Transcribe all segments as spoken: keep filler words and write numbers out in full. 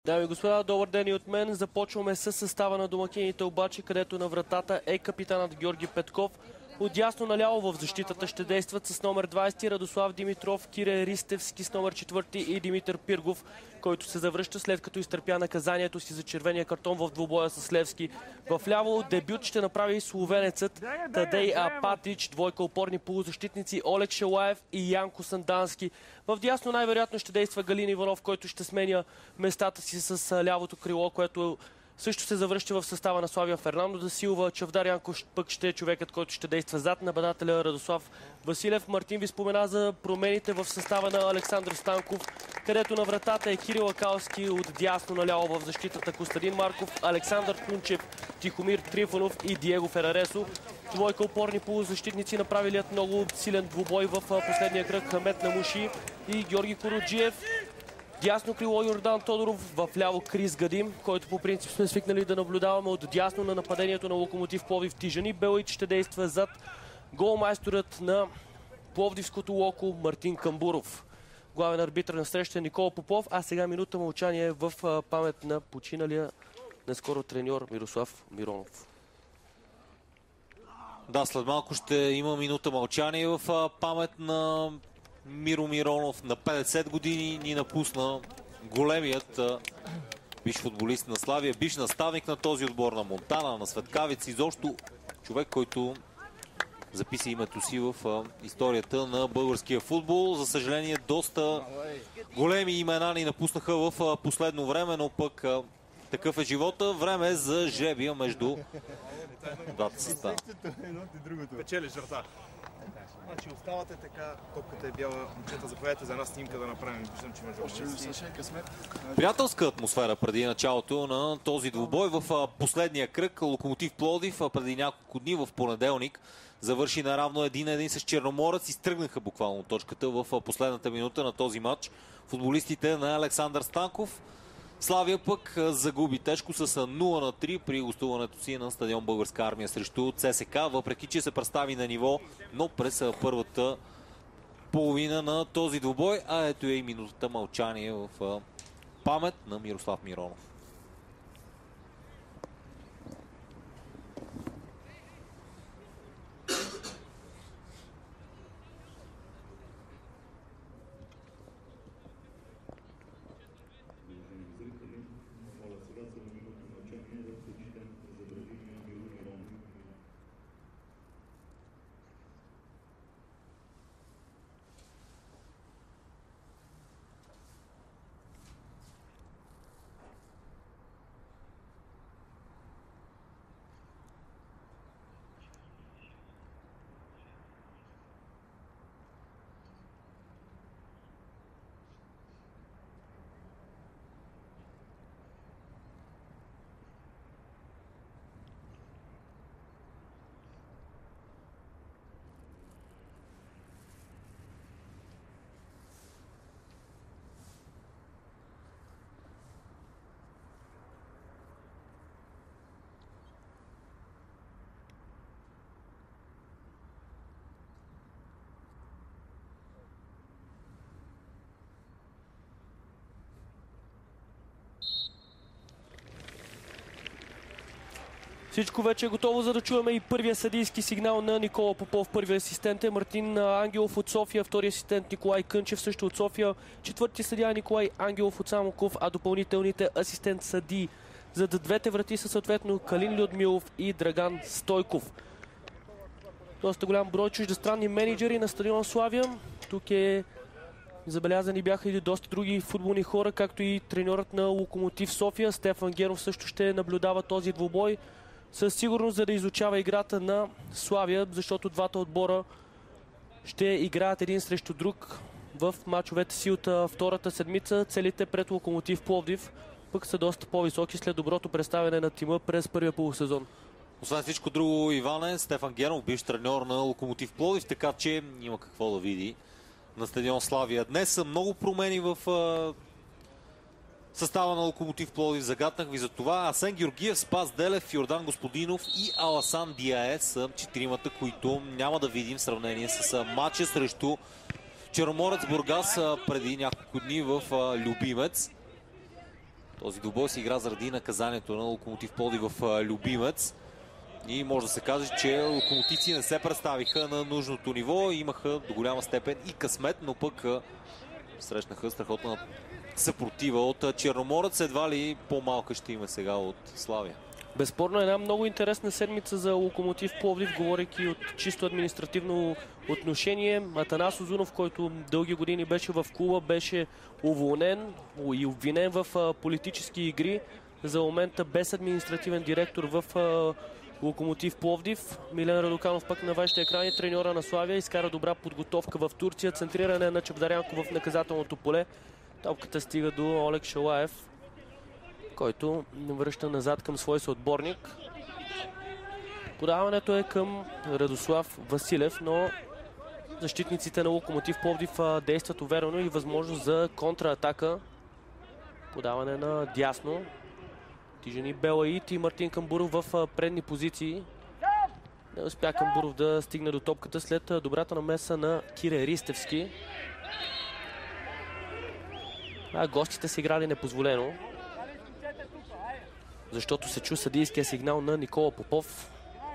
Дами и господа, добър ден и от мен. Започваме с състава на домакините обаче, където на вратата е капитанът Георги Петков. Отдясно наляво в защитата ще действат с номер двайсет Радослав Димитров, Кире Ристевски с номер четвърти и Димитър Пиргов, който се завръща след като изтърпя наказанието си за червения картон в двубоя с Левски. Вляво дебют ще направи словенецът Тадей Апатич, двойка опорни полузащитници Олег Шелаев и Янко Сандански. Вдясно най-вероятно ще действа Галин Иванов, който ще сменя местата си с лявото крило, което също се завръща в състава на Славия. Фернандо да Силва. Чавдар Янков пък ще е човекът, който ще действа зад нападателя Радослав Василев. Мартин ви спомена за промените в състава на Александър Станков, където на вратата е Кирил Акалски, от дясно наляво в защитата Костадин Марков, Александър Кунчев, Тихомир Трифонов и Диего Фераресо. Двойка опорни полузащитници направилият много силен двубой в последния кръг Хамет Намуши и Георги Короджиев. Дясно крило Йордан Тодоров, в ляво Крис Гадим, който по принцип сме свикнали да наблюдаваме от дясно на нападението на Локомотив Пловдив. Тижани Белич ще действа зад голмайсторът на пловдивското Локо Мартин Камбуров. Главен арбитър на среща Никола Попов, а сега минута мълчание в памет на починалия наскоро треньор Мирослав Миронов. Да, след малко ще има минута мълчание в памет на Миро Миронов. На петдесет години ни напусна големият биш футболист на Славия, биш наставник на този отбор, на Монтана, на Светкавица, изобщо човек, който записа името си в историята на българския футбол. За съжаление, доста големи имена ни напуснаха в последно време, но пък такъв е живота. Време е за жребия между двата състава. Печели жерта. Значи оставате така, топката е бяла, момчета, заповядайте за една снимка да направим. Виждам, че между приятелска атмосфера преди началото на този двубой в последния кръг. Локомотив Пловдив преди няколко дни в понеделник завърши наравно един на един с Черноморец. Изтръгнаха буквално точката в последната минута на този матч футболистите на Александър Станков. Славия пък загуби тежко с нула на три при гостуването си на стадион Българска армия срещу ЦСКА, въпреки че се представи на ниво, но през първата половина на този двубой. А ето е и минутата мълчание в памет на Мирослав Миронов. Всичко вече е готово, за да чуваме и първия съдийски сигнал на Никола Попов. Първият асистент е Мартин Ангелов от София, втори асистент Николай Кънчев също от София, четвърти съдия Николай Ангелов от Самоков, а допълнителните асистент съдии за двете врати са съответно Калин Людмилов и Драган Стойков. Доста голям брой чуждестранни менеджери на стадион Славия. Тук е забелязани бяха и доста други футболни хора, както и треньорът на Локомотив София. Стефан Генов също ще наблюдава този двубой. Със сигурност, за да изучава играта на Славия, защото двата отбора ще играят един срещу друг в мачовете си от втората седмица. Целите пред Локомотив Пловдив пък са доста по-високи след доброто представяне на тима през първия полусезон. Освен всичко друго, Иване, Стефан Генов, бивш треньор на Локомотив Пловдив, така че има какво да види на стадион Славия. Днес са много промени в състава на Локомотив Пловдив. Загатнах ви за това. Асен Георгиев, Спас Делев, Йордан Господинов и Аласан Диае са четиримата, които няма да видим в сравнение с матча срещу Черноморец Бургас преди няколко дни в Любимец. Този двубой се игра заради наказанието на Локомотив Пловдив в Любимец. И може да се каже, че локомотивци не се представиха на нужното ниво. Имаха до голяма степен и късмет, но пък срещнаха страхотна съпротива от Черноморец. Едва ли по-малка ще има сега от Славия. Безспорно една много интересна седмица за Локомотив Пловдив, говорейки от чисто административно отношение. Атанас Озунов, който дълги години беше в клуба, беше уволнен и обвинен в политически игри. За момента без административен директор в Локомотив Пловдив. Милен Радоканов пък на вашите екрани, треньора на Славия, изкара добра подготовка в Турция. Центриране на Чавдарянко в наказателното поле. Топката стига до Олег Шалаев, който връща назад към свой съотборник. Подаването е към Радослав Василев, но защитниците на Локомотив Пловдив действат уверено и възможност за контратака. Подаване на дясно. Тижани Белаит и Мартин Камбуров в предни позиции. Не успя Камбуров да стигне до топката след добрата намеса на Кире Ристевски. А гостите са играли непозволено, защото се чу съдийския сигнал на Никола Попов.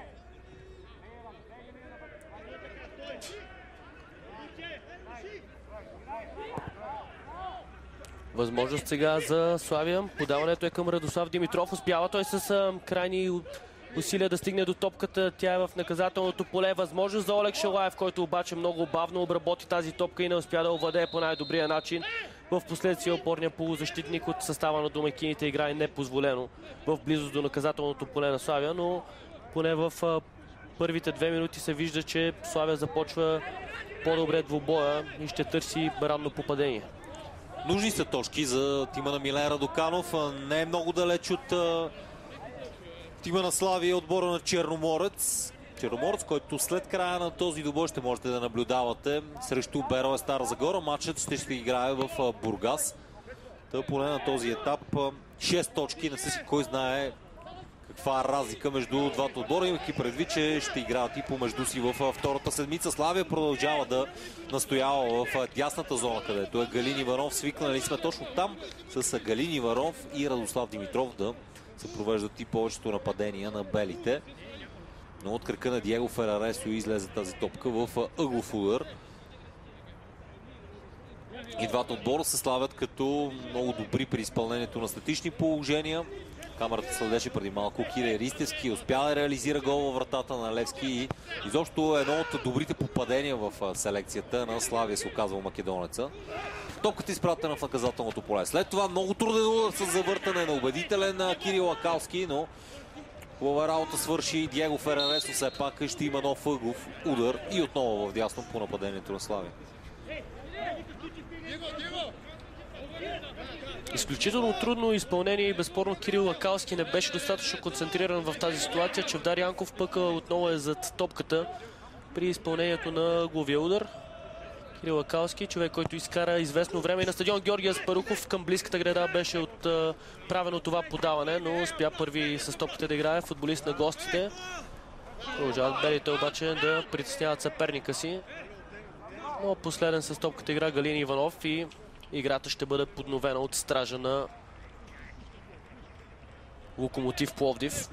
Възможност сега за Славия. Подаването е към Радослав Димитров. Успява той с крайни усилия да стигне до топката. Тя е в наказателното поле. Възможност за Олег Шалаев, който обаче много бавно обработи тази топка и не успя да овладее по най-добрия начин. В последствие опорния полузащитник от състава на домакините играе непозволено в близост до наказателното поле на Славия, но поне в първите две минути се вижда, че Славия започва по-добре двубоя и ще търси ранно попадение. Нужни са точки за тима на Милен Радоканов. Не е много далеч от а, тима на Славия, отбора на Черноморец. Черноморец, който след края на този двубой ще можете да наблюдавате срещу Берое Стара Загора. Матчът ще се играе в а, Бургас. Та поне на този етап шест точки. Не се си кой знае каква разлика между двата отбора, имайки предвид, че ще играят и помежду си в втората седмица. Славия продължава да настоява в дясната зона, където е Галин Иванов. Свикнали сме точно там с Галин Иванов и Радослав Димитров да се провеждат и повечето нападения на белите. Но от кръка на Диего Фераресо излезе тази топка в ъглов удар. И двата отбора се славят като много добри при изпълнението на статични положения. Камерата следеше преди малко Кире Ристевски. Успя да реализира гол във вратата на Левски и изобщо едно от добрите попадения в селекцията на Славия се оказва македонеца. Топката изпратена в наказателното поле. След това много труден удар с завъртане на убедителен на Кирил Акалски, но хубава работа свърши Диего Фераресо. Все пак ще има нов ъглов удар и отново в дясно по нападението на Славия. Изключително трудно изпълнение и безспорно Кирил Лакалски не беше достатъчно концентриран в тази ситуация. Чавдар Янков пък отново е зад топката при изпълнението на главия удар. Кирил Лакалски, човек, който изкара известно време и на стадион Георги Аспарухов към близката града беше отправено това подаване, но успя първи с топката да играе футболист на гостите. Продължават белите обаче да притесняват съперника си. Но последен с топката игра Галин Иванов и играта ще бъде подновена от стража на Локомотив Пловдив.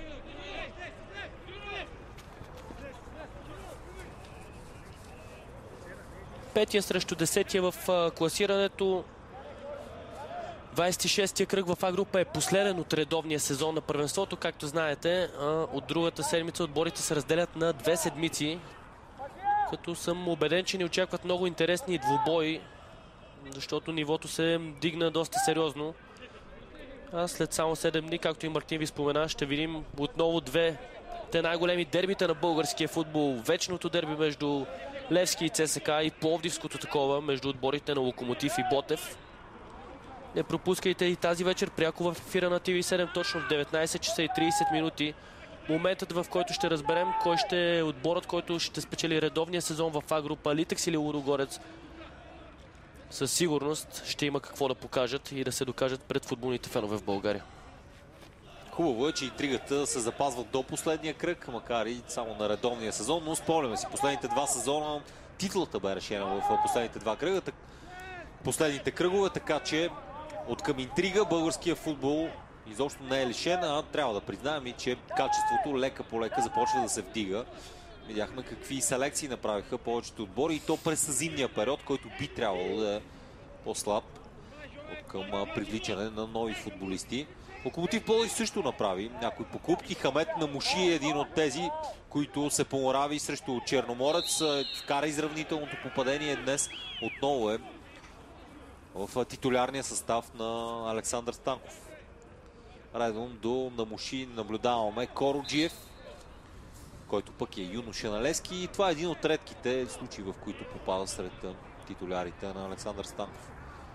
Петия срещу десетия в класирането. двадесет и шестия кръг в А група е последен от редовния сезон на първенството. Както знаете, от другата седмица отборите се разделят на две седмици. Като съм убеден, че ни очакват много интересни двубои, защото нивото се дигна доста сериозно. А след само седем дни, както и Мартин ви спомена, ще видим отново две те най-големи дербита на българския футбол. Вечното дерби между Левски и ЦСКА и пловдивското такова между отборите на Локомотив и Ботев. Не пропускайте и тази вечер пряко в ефира на Т В седем точно в деветнадесет часа и тридесет минути. Моментът, в който ще разберем кой ще е отборът, който ще спечели редовния сезон в А група, Литекс или Лудогорец. Със сигурност ще има какво да покажат и да се докажат пред футболните фенове в България. Хубаво е, че интригата се запазва до последния кръг, макар и само на редовния сезон, но спомняме си, последните два сезона титлата бе решена в последните два кръга, последните кръгове, така че от към интрига. Българския футбол изобщо не е лишен, а трябва да признаем и, че качеството лека по лека започва да се вдига. Видяхме какви селекции направиха повечето отбори и то през зимния период, който би трябвало да е по-слаб от към привличане на нови футболисти. Локомотив Пловдив също направи някои покупки. Хамет Намуши е един от тези, които се понрави срещу Черноморец. Вкара изравнителното попадение днес. Отново е в титулярния състав на Александър Станков. Редом до Намуши наблюдаваме Короджиев, който пък е юноша на Левски. И това е един от редките случаи, в които попада сред титулярите на Александър Станков.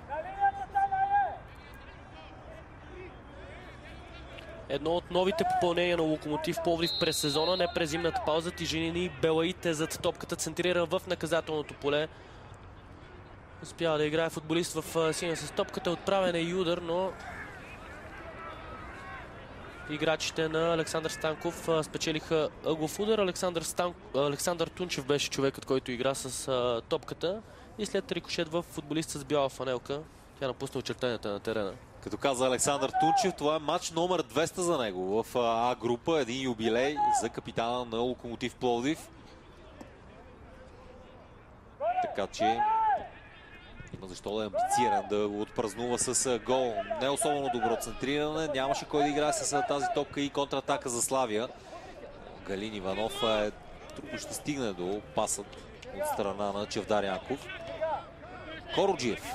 Едно от новите попълнения на Локомотив Пловдив през сезона, не през зимната пауза. Тижинини Белаите зад топката, центрира в наказателното поле. Успява да играе футболист в синя с топката, отправен е и удар, но играчите на Александър Станков спечелиха ъглов удар. Александър, Стан... Александър Тунчев беше човекът, който игра с а, топката и след рикошет в футболист с бяла фанелка тя напусна очертанията на терена. Като каза Александър Тунчев, това е матч номер двеста за него в А група. Един юбилей за капитана на Локомотив Пловдив. Така че има защо да е амбициран да го отпразнува с гол. Не особено добро центриране. Нямаше кой да играе с тази топка и контратака за Славия. Галин Иванов е трудно ще стигне до пасът от страна на Чавдар Янков. Короджиев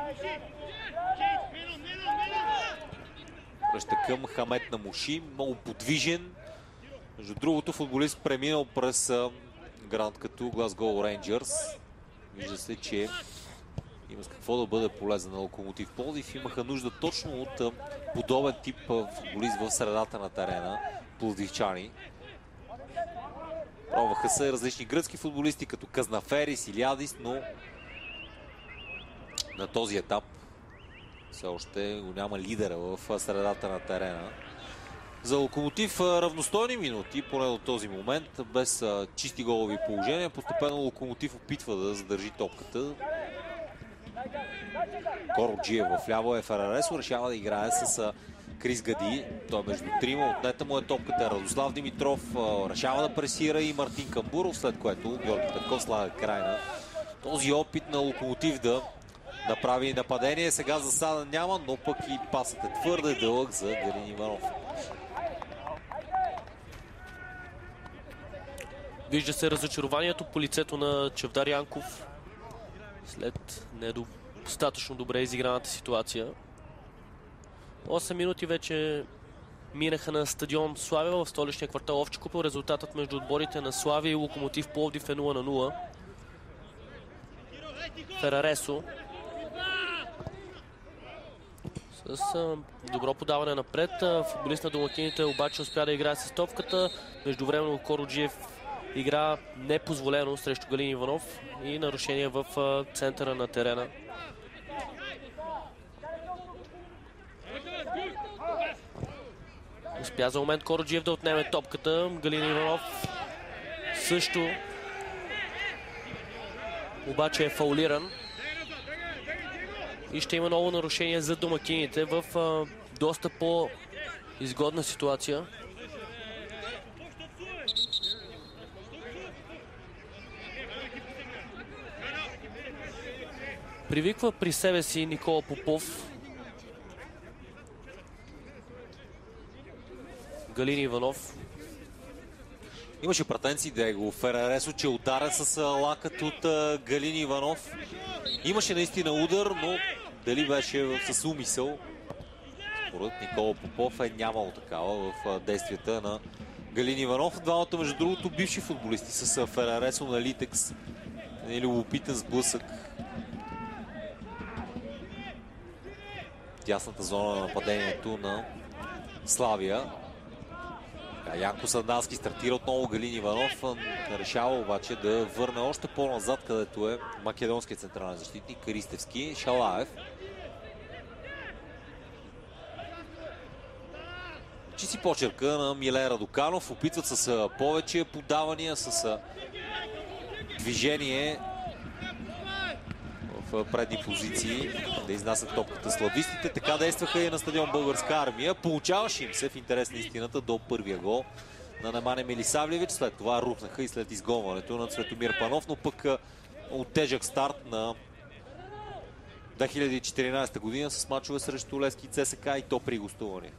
връща към Хамет Намуши. Много подвижен. Между другото, футболист преминал през гранд като Глазгоу Рейнджърс. Вижда се, че има с какво да бъде полезен на Локомотив Пловдив. Имаха нужда точно от подобен тип футболист в средата на терена. Пловдивчани. Пробваха се различни гръцки футболисти, като Казнаферис, Илиадис, но на този етап все още го няма лидера в средата на терена. За Локомотив равностойни минути, поне до този момент, без чисти голови положения. Постепенно Локомотив опитва да задържи топката. Короджиев в ляво е Фераресо, решава да играе с Крис Гади. Той между трима, отнета му е топката. Радослав Димитров решава да пресира и Мартин Камбуров, след което Георги Петков слага край на този опит на Локомотив да направи нападение. Сега засада няма, но пък и пасът е твърде дълъг за Галин Иванов. Вижда се разочарованието по лицето на Чавдар Янков след недостатъчно добре изиграната ситуация. осем минути вече минаха на стадион Славия в столичния квартал Овча купел. Резултатът между отборите на Славия и Локомотив Пловдив е нула на нула. Фераресо с добро подаване напред. Футболист на домакините обаче успя да играе с топката. Междувременно Короджиев игра непозволено срещу Галин Иванов и нарушение в центъра на терена. Успя за момент Короджиев да отнеме топката. Галин Иванов също обаче е фаулиран. И ще има ново нарушение за домакините в а, доста по-изгодна ситуация. Привиква при себе си Никола Попов. Галин Иванов. Имаше претенции да го Фераресо, че ударя с лакът от uh, Галин Иванов. Имаше наистина удар, но дали беше с умисъл? Според Никола Попов е нямало такава в uh, действията на Галин Иванов. Двамата, между другото, бивши футболисти с uh, Фераресо на Литекс. Или любопитен сблъсък. Тясната зона на нападението на Славия. Янко Сандански стартира отново Галин Иванов. Решава обаче да върне още по-назад, където е македонският централен защитник Кристевски. Шалаев. Чи си почерка на Милен Радоканов. Опитват с повече подавания, с движение в предни позиции да изнасят топката славистите. Така действаха и на стадион Българска армия. Получаваше им се в интерес на истината до първия гол на Немане Милисавлевич. След това рухнаха и след изгонването на Цветомир Панов, но пък от тежък старт на две хиляди и четиринадесета година с мачове срещу Левски и ЦСКА и то при гостуване.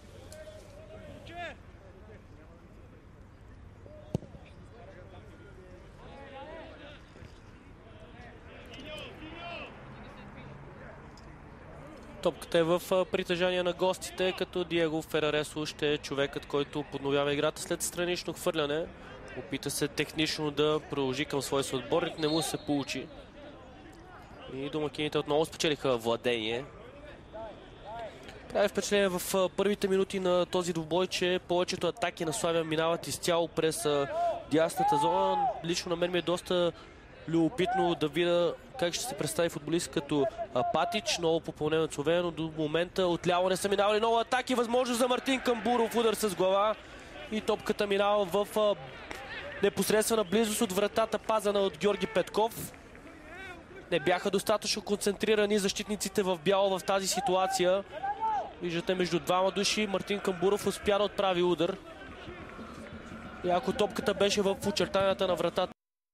Топката е в притежание на гостите, като Диего Фераресо ще е човекът, който подновява играта след странично хвърляне. Опита се технично да продължи към своя съотборник, не му се получи. И домакините отново спечелиха владение. Прави впечатление в първите минути на този двубой, че повечето атаки на Славия минават изцяло през дясната зона. Лично на мен ми е доста любопитно да видя как ще се представи футболист като Патич. Много попълнено от Словения, но до момента отляво не са минавали много атаки. Възможност за Мартин Камбуров, удар с глава. И топката минава в непосредствена близост от вратата, пазана от Георги Петков. Не бяха достатъчно концентрирани защитниците в бяло в тази ситуация. Виждате, между двама души Мартин Камбуров успя да отправи удар. И ако топката беше в очертанията на вратата,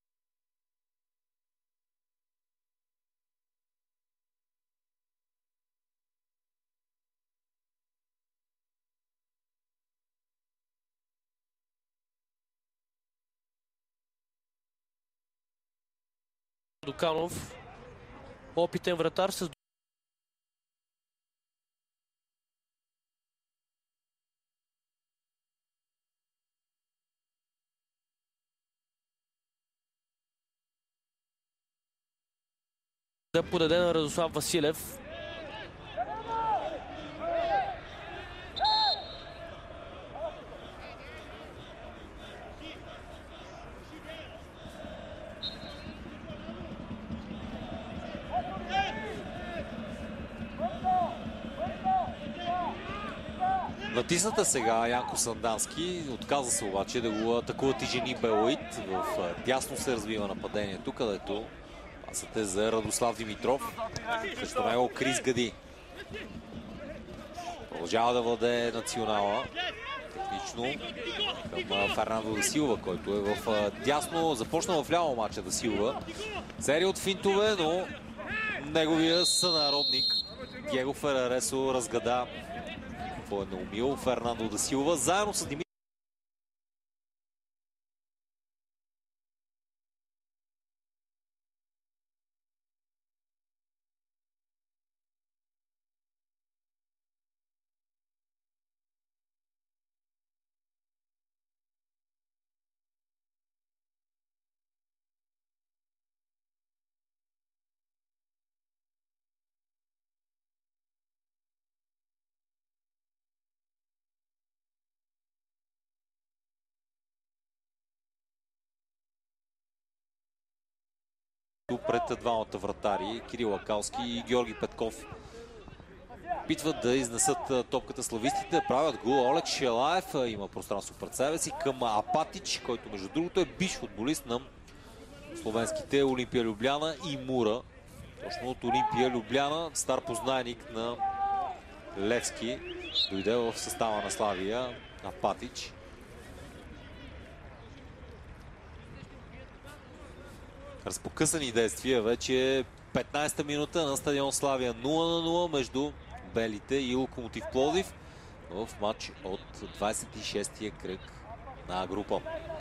Дуканов, опитен вратар с да подаде на Радослав Василев. Натисната сега Янко Сандански, отказа се обаче да го атакуват и жени Белоид. В дясно се развива нападението, където пасът е за Радослав Димитров. Срещу него Крис Гади. Продължава да владее Национала. Технично към Фернандо да Силва, който е в дясно. Започна в ляво мача да Силва. Серия от финтове, но неговия сънародник Диего Фераресо разгада какво е наумил Фернандо да Силва, заедно с Димитров. Пред двамата вратари, Кирил Акалски и Георги Петков. Питват да изнесат топката славистите, правят го. Олег Шелаев има пространство пред себе си към Апатич, който между другото е бивш футболист на словенските Олимпия Любляна и Мура. Точно от Олимпия Любляна, стар познайник на Левски, дойде в състава на Славия Апатич. Разпокъсани действия, вече е петнадесета минута на стадион Славия, нула на нула между белите и Локомотив Пловдив в матч от двадесет и шестия кръг на група.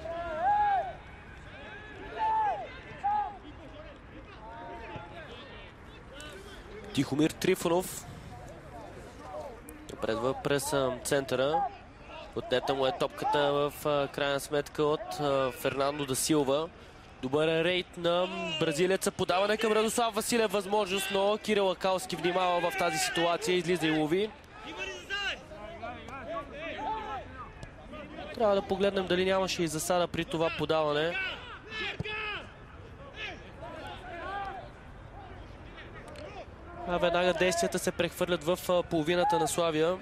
Тихомир Трифонов напредва през центъра. Отнета му е топката в крайна сметка от Фернандо да Силва. Добър рейд на бразилеца. Подаване към Радослав Василев. Възможност, но Кирил Акалски внимава в тази ситуация. Излиза и лови. Трябва да погледнем дали нямаше и засада при това подаване. А веднага действията се прехвърлят в половината на Славия.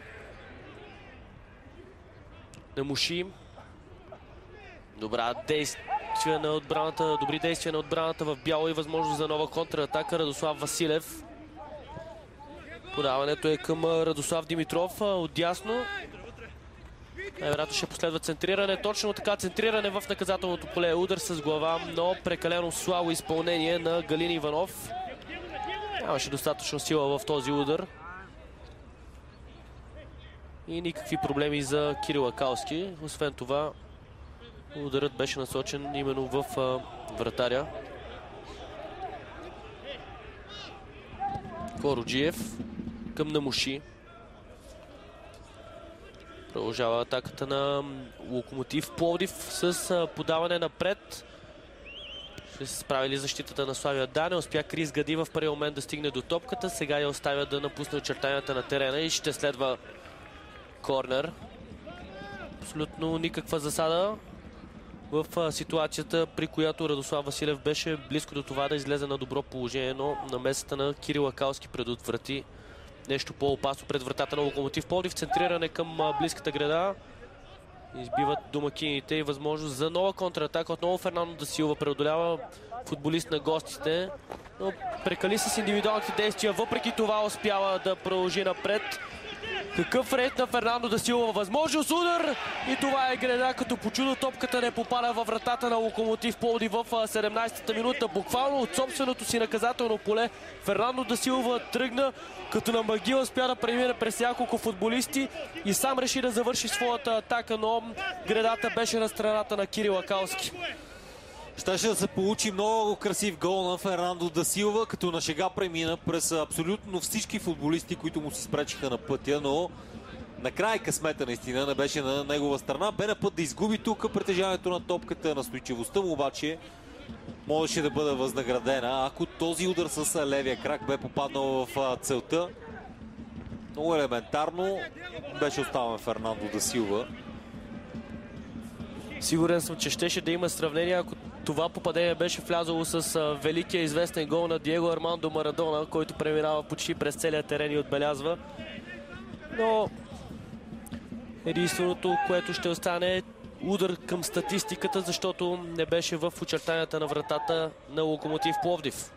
Намуши. Добра действие. действия на отбраната, добри действия на отбраната в бяло и възможност за нова контратака. Радослав Василев. Подаването е към Радослав Димитров отдясно. Най-вероятно ще последва центриране. Точно така центриране в наказателното поле. Удар с глава, но прекалено слабо изпълнение на Галин Иванов. Нямаше достатъчно сила в този удар. И никакви проблеми за Кирил Акалски. Освен това, ударът беше насочен именно в вратаря. Короджиев към Намуши. Продължава атаката на Локомотив Пловдив с подаване напред. Ще се справи ли защитата на Славия? Да, не успя Крис Гади в първия момент да стигне до топката. Сега я оставя да напусне очертанията на терена и ще следва корнер. Абсолютно никаква засада в ситуацията, при която Радослав Василев беше близко до това да излезе на добро положение, но намесата на Кирил Акалски предотврати нещо по-опасно пред вратата на Локомотив Пловдив. Центриране към близката града. Избиват домакините и възможност за нова контратака. Отново Фернандо да Силва преодолява футболист на гостите, но прекали с индивидуалните действия. Въпреки това успява да продължи напред. Какъв ред на Фернандо да Силва. Възможност удар и това е греда, като по чудо топката не попада във вратата на Локомотив Пловдив в седемнадесетата минута. Буквално от собственото си наказателно поле Фернандо да Силва тръгна, като на магия успя да премине през няколко футболисти и сам реши да завърши своята атака, но гредата беше на страната на Кирил Акалски. Щеше да се получи много красив гол на Фернандо да Силва, като на шега премина през абсолютно всички футболисти, които му си спречиха на пътя, но накрая късмета наистина не беше на негова страна. Бе на път да изгуби тук притежаването на топката, настойчивостта му обаче можеше да бъде възнаградена, ако този удар с левия крак бе попаднал в целта. Много елементарно беше оставен Фернандо да Силва. Сигурен съм, че щеше да има сравнение, ако това попадение беше влязало с а, великия известен гол на Диего Армандо Марадона, който преминава почти през целия терен и отбелязва. Но единственото, което ще остане е удар към статистиката, защото не беше в очертанията на вратата на Локомотив Пловдив.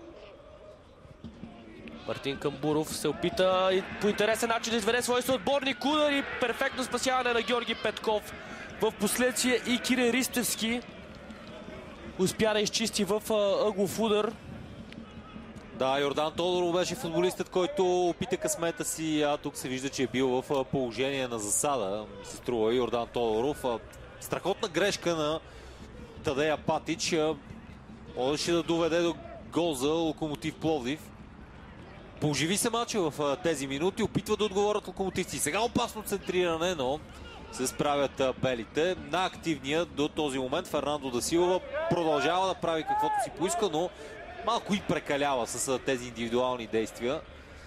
Мартин Камбуров се опита и по интересен начин да изведе своя съотборник. Удар и перфектно спасяване на Георги Петков. В последствие и Кирил Ристевски успя да изчисти в ъглов удар. Да, Йордан Тодоров беше футболистът, който опита късмета си, а тук се вижда, че е бил в положение на засада. Ми се струва Йордан Тодоров. Страхотна грешка на Тадея Патич. Можеше да доведе до гол за Локомотив Пловдив. Поживи се мача в тези минути, опитва да отговорят локомотивци. Сега опасно центриране, но се справят белите. На активния до този момент Фернандо да Силва продължава да прави каквото си поиска, но малко и прекалява с тези индивидуални действия.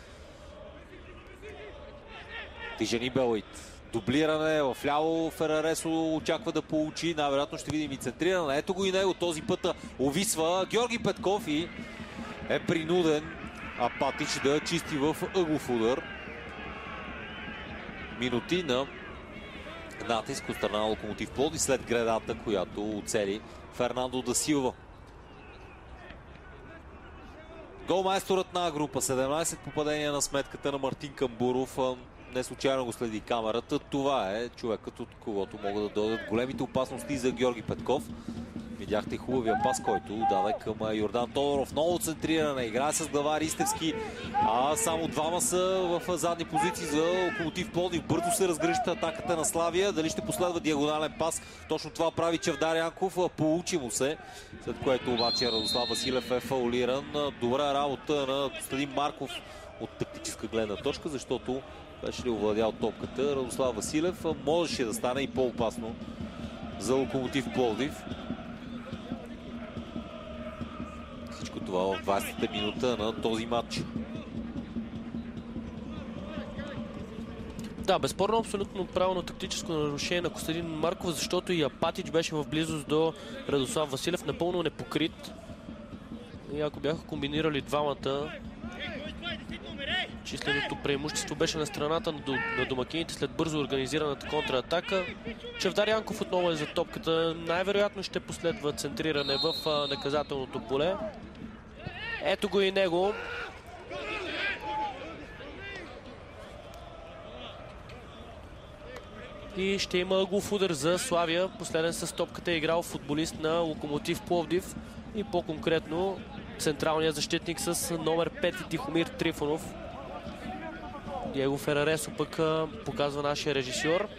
Тижани Белайт. Дублиране в ляво, Фераресо очаква да получи. Най-вероятно ще видим и центриране. Ето го и него, този път увисва Георги Петков и е принуден Апатич да чисти в ъглов удар. Минути на натиск от страна на Локомотив Пловдив след гредата, която оцели Фернандо да Силва. Голмайсторът на група. седемнадесет попадения на сметката на Мартин Камбуров. Не случайно го следи камерата. Това е човекът, от когото могат да дойдат големите опасности за Георги Петков. Видяхте хубавия пас, който даде към Йордан Тодоров. Ново центриране. Играе с глава Ристевски. А само двама са в задни позиции за Локомотив Пловдив. Бързо се разгръща атаката на Славия. Дали ще последва диагонален пас? Точно това прави Чавдар Янков. Получи му се. След което обаче Радослав Василев е фаулиран. Добра работа на Костадин Марков от тактическа гледна точка, защото беше ли овладял топката. Радослав Василев можеше да стане и по-опасно за Локомотив Пловдив. Всичко това в двадесета минута на този матч. Да, безспорно абсолютно правилно тактическо нарушение на Костадин Марков, защото и Апатич беше в близост до Радослав Василев, напълно непокрит. И ако бяха комбинирали двамата, Численото преимущество беше на страната на домакините след бързо организираната контратака. Чавдар Янков отново е за топката. Най-вероятно ще последва центриране в наказателното поле. Ето го и него. И ще има ъглов удар за Славия. Последен с топката е играл футболист на Локомотив Пловдив и по-конкретно централният защитник с номер пет Тихомир Трифонов. Диего Фераресо пък показва нашия режисьор.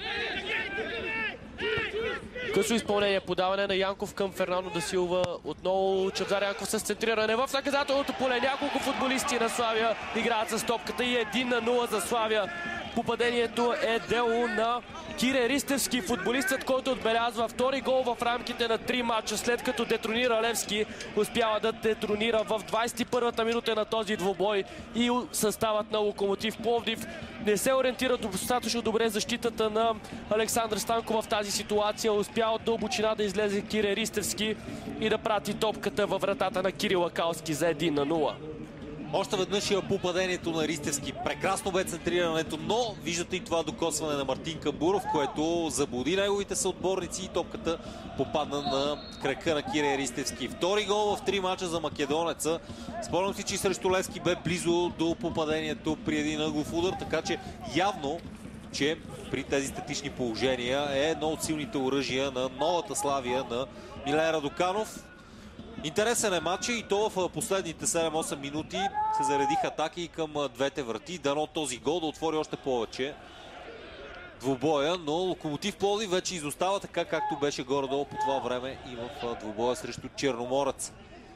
Късо изпълнение, подаване на Янков към Фернандо да Силва. Отново Чавдар Янков с центриране в наказателното поле. Няколко футболисти на Славия играят с топката и един на нула за Славия. Попадението е дело на Кире Ристевски, футболистът, който отбелязва втори гол в рамките на три матча, след като детронира Левски. Успява да детронира в двадесет и първата минута на този двубой и съставът на Локомотив Пловдив не се ориентира достатъчно добре защитата на Александър Станков в тази ситуация. Успява от дълбочина да излезе Кире Ристевски и да прати топката във вратата на Кирил Акалски за един на нула. Още веднъж има попадението на Ристевски. Прекрасно бе центрирането, но виждате и това докосване на Мартин Камбуров, което заблуди неговите съотборници и топката попадна на крака на Кире Ристевски. Втори гол в три мача за македонеца. Спомням си, че срещу Левски бе близо до попадението при един ъглов удар, така че явно, че при тези статични положения е едно от силните оръжия на новата Славия на Милен Радоканов. Интересен е матч и то в последните седем-осем минути се заредиха атаки към двете врати. Дано този гол да отвори още повече двубоя, но Локомотив Пловдив вече изостава така, както беше горе-долу по това време и в двубоя срещу Черноморец.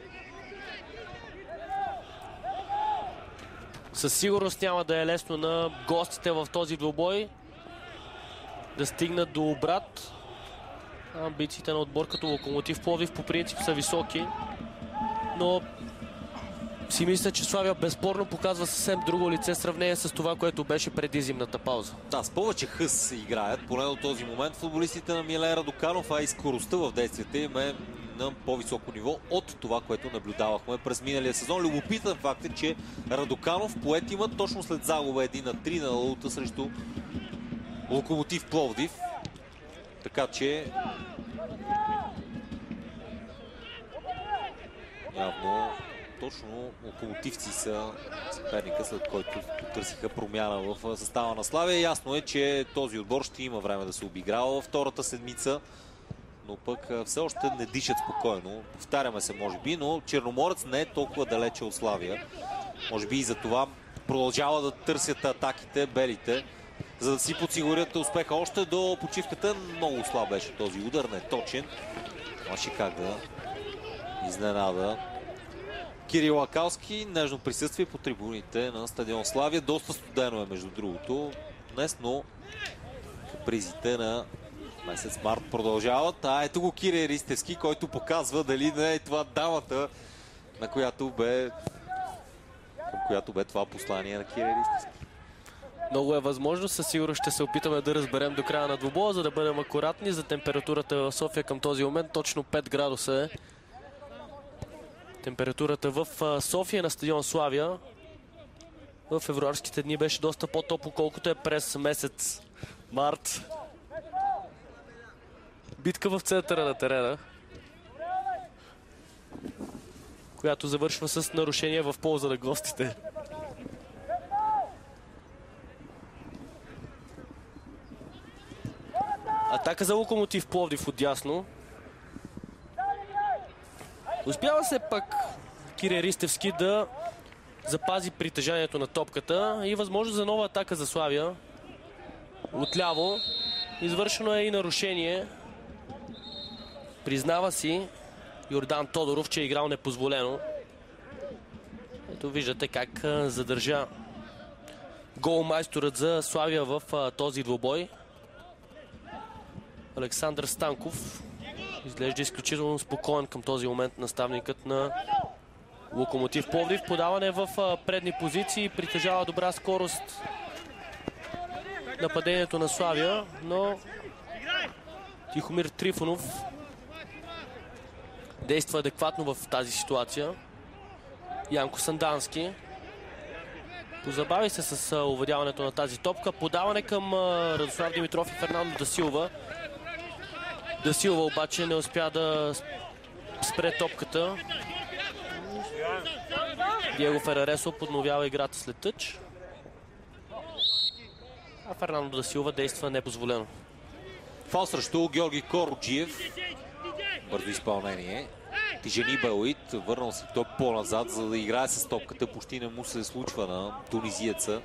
Със сигурност няма да е лесно на гостите в този двубой да стигнат до обрат. Амбициите на отбор като Локомотив Пловдив по принцип са високи, но си мисля, че Славия безспорно показва съвсем друго лице в сравнение с това, което беше преди зимната пауза. Да, с повече хъс играят, поне до този момент футболистите на Милен Радоканов, а и скоростта в действията им е на по-високо ниво от това, което наблюдавахме през миналия сезон. Любопитен факт е, че Радоканов поет има точно след загуба един на три на Лаута срещу Локомотив Пловдив. Така че явно точно локомотивци са съперника, след който потърсиха промяна в състава на Славия. Ясно е, че този отбор ще има време да се обиграва във втората седмица, но пък все още не дишат спокойно. Повтаряме се, може би, но Черноморец не е толкова далече от Славия. Може би и за това продължава да търсят атаките белите, за да си подсигурят успеха. Още до почивката много слаб беше този удар, не точен. Маше как да изненада Кирил Акалски. Нежно присъствие по трибуните на стадион Славия. Доста студено е, между другото, днес, но капризите на месец март продължават. А ето го Кире Ристевски, който показва дали не е това дамата, на която бе към която бе това послание на Кире Ристевски. Много е възможно, със сигурност ще се опитаме да разберем до края на двубоя, за да бъдем акуратни. За температурата в София към този момент точно пет градуса е. Температурата в София на стадион Славия в февруарските дни беше доста по-топло, колкото е през месец март. Битка в центъра на терена, която завършва с нарушение в полза на гостите. Атака за Локомотив Пловдив отдясно. Успява се пак Кире Ристевски да запази притежанието на топката и възможност за нова атака за Славия. Отляво извършено е и нарушение. Признава си Йордан Тодоров, че е играл непозволено. Ето виждате как задържа голмайсторът за Славия в този двубой. Александър Станков изглежда изключително спокоен към този момент наставникът на Локомотив Пловдив. Подаване в предни позиции, притежава добра скорост нападението на Славия, но Тихомир Трифонов действа адекватно в тази ситуация. Янко Сандански. Позабави се с овладяването на тази топка. Подаване към Радослав Димитров и Фернандо да Силва. Да Силва обаче не успя да спре топката. Диего Фераресо подновява играта след тъч. А Фернандо да Силва действа непозволено. Фал срещу Георги Короджиев. Бързо изпълнение. Тижани Белуит върнал се той по-назад, за да играе с топката. Почти не му се случва на тунизиеца.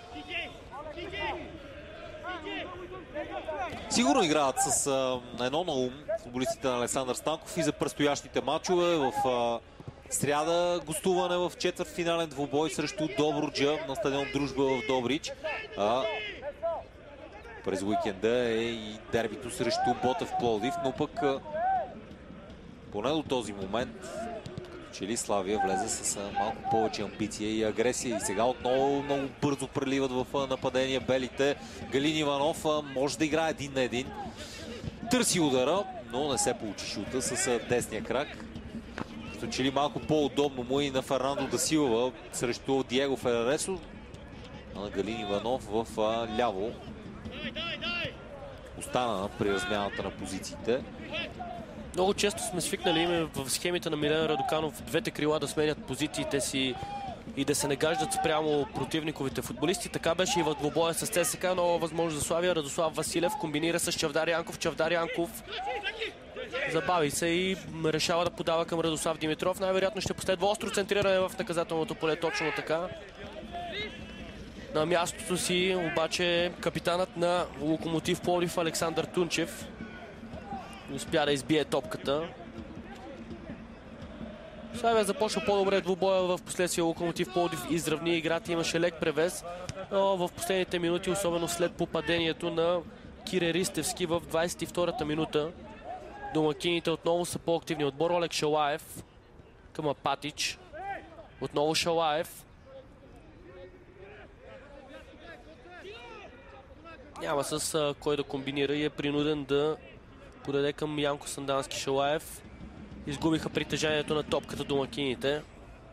Сигурно играят с а, едно на ум футболистите на Александър Станков и за предстоящите матчове. В а, сряда гостуване в четвъртфинален двубой срещу Добруджа на стадион Дружба в Добрич. А, през уикенда е и дербито срещу Ботев Пловдив, но пък а, поне до този момент че ли Славия влезе с а, малко повече амбиция и агресия. И сега отново много бързо преливат в а, нападение белите. Галин Иванов а, може да играе един на един. Търси удара, но не се получи шута с а, десния крак. Като че ли малко по-удобно му и на Фернандо да Силва срещу Диего Фераресо. А на Галин Иванов в а, ляво. Остана при размяната на позициите. Много често сме свикнали в схемите на Милен Радоканов двете крила да сменят позициите си и да се нагаждат спрямо противниковите футболисти. Така беше и в двубоя с ЦСКА. Нова възможност за Славия. Радослав Василев комбинира с Чавдар Янков. Чавдар Янков забави се и решава да подава към Радослав Димитров. Най-вероятно ще последва остро центриране в наказателното поле. Точно така. На мястото си обаче капитанът на Локомотив Пловдив Александър Тунчев успя да избие топката. Славия започва по-добре двубоя, в последствие Локомотив Пловдив изравни играта, имаше лек превес, но в последните минути, особено след попадението на Кире Ристевски в двадесет и втората минута, домакините отново са по-активни. Отбор Олег Шалаев към Апатич. Отново Шалаев. Няма с а, кой да комбинира и е принуден да подаде към Янко Сандански. Шалаев. Изгубиха притежанието на топката домакините.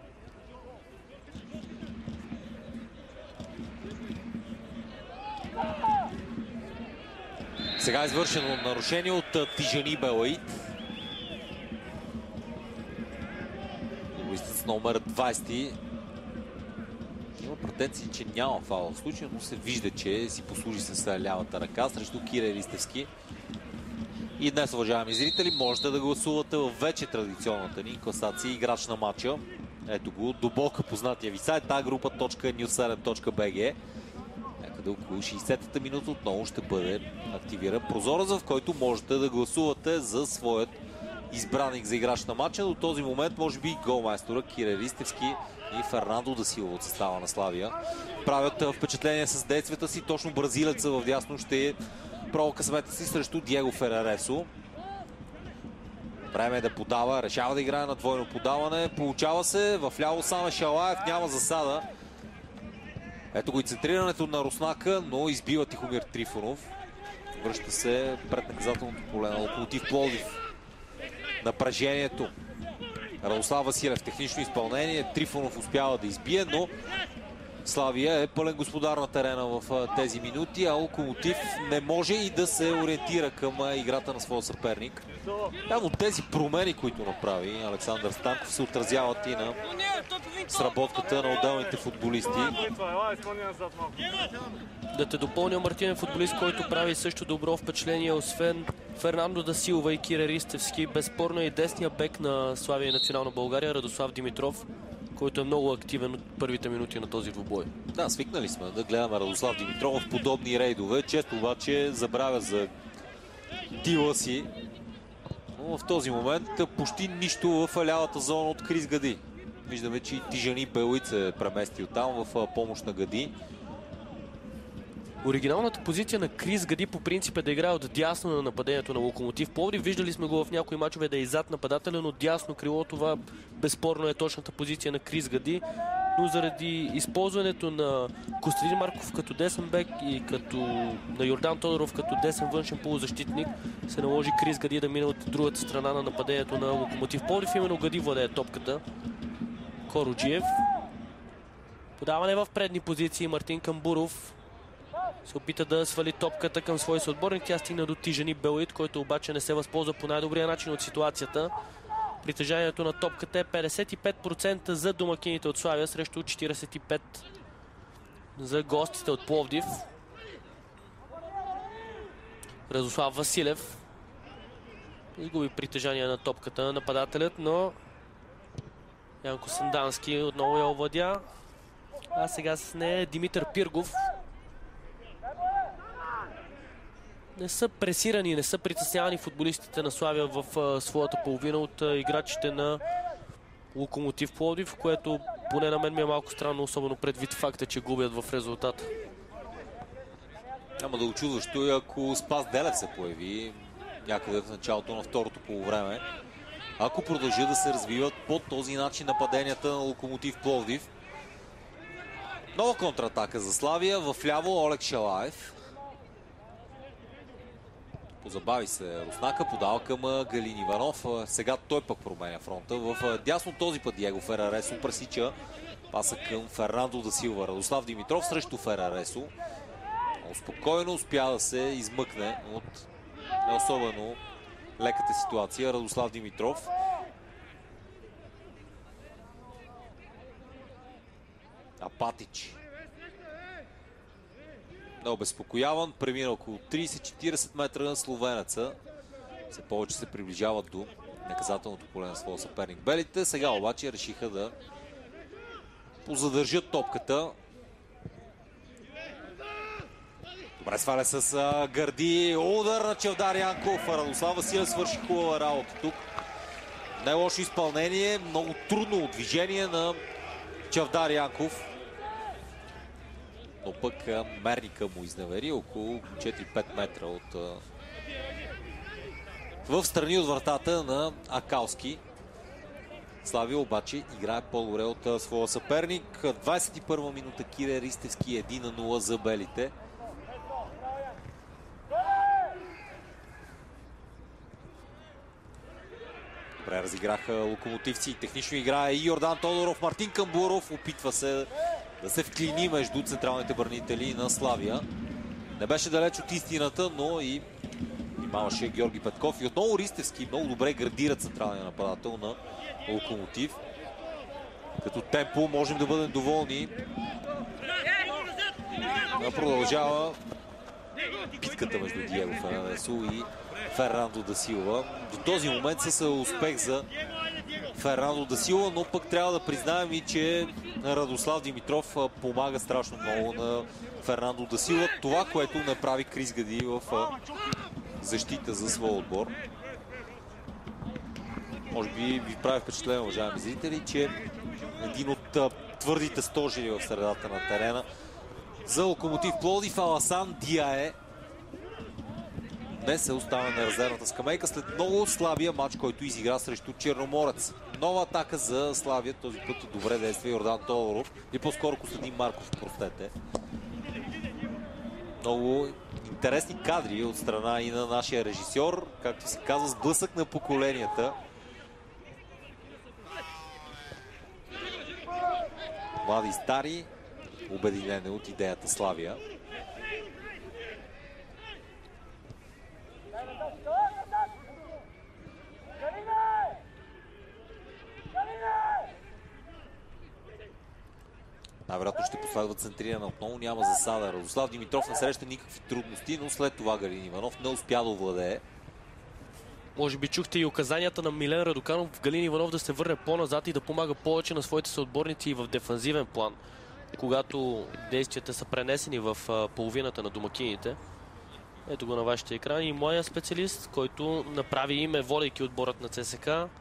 Сега е извършено нарушение от Тижани Белаид. Футболистът с номер двадесет. Има претенции, че няма фаул в случая, но се вижда, че си послужи с лявата ръка срещу Кире Ристевски. И днес, уважаеми зрители, можете да гласувате в вече традиционната ни класация играч на матча. Ето го, дълбоко познатия ви сайт а група точка нюс седем точка би джи. Някъде около шейсетата минута отново ще бъде активиран прозорец, в който можете да гласувате за своят избраник за играч на матча. До този момент, може би, голмайстора Кире Ристевски и Фернандо да Силва от състава на Славия правят впечатление с действията си. Точно бразилеца в дясно ще пробва късмета си срещу Диего Фераресо. Време е да подава, решава да играе на двойно подаване. Получава се, в ляво сам е Шалаев, няма засада. Ето го и центрирането на Руснака, но избива Тихомир Трифонов. Връща се пред наказателното поле на Локомотив Пловдив. Напрежението. Радослав Василев, технично изпълнение. Трифонов успява да избие, но Славия е пълен господар на терена в тези минути, а Локомотив не може и да се ориентира към играта на своя съперник. Явно тези промени, които направи Александър Станков, се отразяват и на сработката на отделните футболисти. Да те допълня, Мартин е футболист, който прави също добро впечатление, освен Фернандо да Силва и Кире Ристевски. Безспорно и десния бек на Славия и Национална България, Радослав Димитров, който е много активен от първите минути на този двубой. Да, свикнали сме да гледаме Радослав Димитров в подобни рейдове. Често обаче забравя за дила си. Но в този момент почти нищо в лявата зона от Крис Гади. Виждаме, че и Тижани Белуит се е преместил там в помощ на Гади. Оригиналната позиция на Крис Гади по принцип е да играе от дясно на нападението на Локомотив Пловдив. Виждали сме го в някои мачове да е и зад нападателя, но дясно крило, това безспорно е точната позиция на Крис Гади. Но заради използването на Костадин Марков като десен бек и като на Йордан Тодоров като десен външен полузащитник, се наложи Крис Гади да мине от другата страна на нападението на Локомотив Пловдив. Именно Гади владее топката. Короджиев. Подаване в предни позиции. Мартин Камбуров се опита да свали топката към своя съотборник. Тя стигна до Тижани Белуит, който обаче не се възползва по най-добрия начин от ситуацията. Притежанието на топката е петдесет и пет процента за домакините от Славия срещу четиридесет и пет процента за гостите от Пловдив. Радослав Василев изгуби притежание на топката на нападателят, но Янко Сандански отново я овладя. А сега с нея Димитър Пиргов. Не са пресирани, не са притеснявани футболистите на Славия в а, своята половина от а, играчите на Локомотив Пловдив, което поне на мен ми е малко странно, особено предвид факта, че губят в резултата. Няма да очудващо и ако Спас Делев се появи някъде в началото на второто полувреме. Ако продължи да се развиват по този начин нападенията на Локомотив Пловдив. Нова контратака за Славия. В ляво Олег Шалаев. Позабави се Руснака, подава към Галин Иванов. Сега той пък променя фронта. В дясно този път Диего Фераресо пресича паса към Фернандо да Силва. Радослав Димитров срещу Фераресо. Спокойно успя да се измъкне от не особено леката ситуация Радослав Димитров. Апатич. Необезпокояван, премина около тридесет-четиридесет метра словенеца. Все повече се приближават до наказателното поле на своя съперник белите. Сега обаче решиха да позадържат топката. Добре сваля с а, Гърди. Удар на Чавдар Янков. Радослав Василев свърши хубава работа тук. Не лошо изпълнение. Много трудно движение на Чавдар Янков. Но пък а, мерника му изневери около четири-пет метра от а... в страни от вратата на Акалски. Славия обаче играе по-добре от а, своя съперник. двадесет и първа минута Кире Ристевски едно на нула за белите. Добре разиграха локомотивци. Технично играе и Йордан Тодоров. Мартин Камбуров опитва се да се вклини между централните бранители на Славия. Не беше далеч от истината, но и имаше Георги Петков. И отново Ристевски много добре градира централния нападател на Локомотив. Като темпо можем да бъдем доволни. Продължава битката между Диего Фернандесо и Фернандо да Силва. До този момент са успех за Фернандо да Силва, но пък трябва да признаем и, че Радослав Димитров помага страшно много на Фернандо да Силва. Това, което не прави Крис Гади в защита за своя отбор. Може би ви прави впечатление, уважаеми зрители, че един от твърдите стожери в средата на терена за Локомотив Пловдив Аласан Диае днес се оставя на резервната скамейка след много слабия матч, който изигра срещу Черноморец. Нова атака за Славия, този път добре действа Йордан Тодоров и по-скоро Костадин Марков, простете. Много интересни кадри от страна и на нашия режисьор, както се казва, сблъсък на поколенията. Млади и стари, обединени от идеята Славия. Най-вероятно ще последва центриране отново, няма засада. Радослав Димитров не среща никакви трудности, но след това Галин Иванов не успя да овладее. Може би чухте и указанията на Милен Радоканов Галин Иванов да се върне по-назад и да помага повече на своите съотборници и в дефанзивен план, когато действията са пренесени в половината на домакините. Ето го на вашите екрани. И моя специалист, който направи име, водейки отборът на ЦСКА.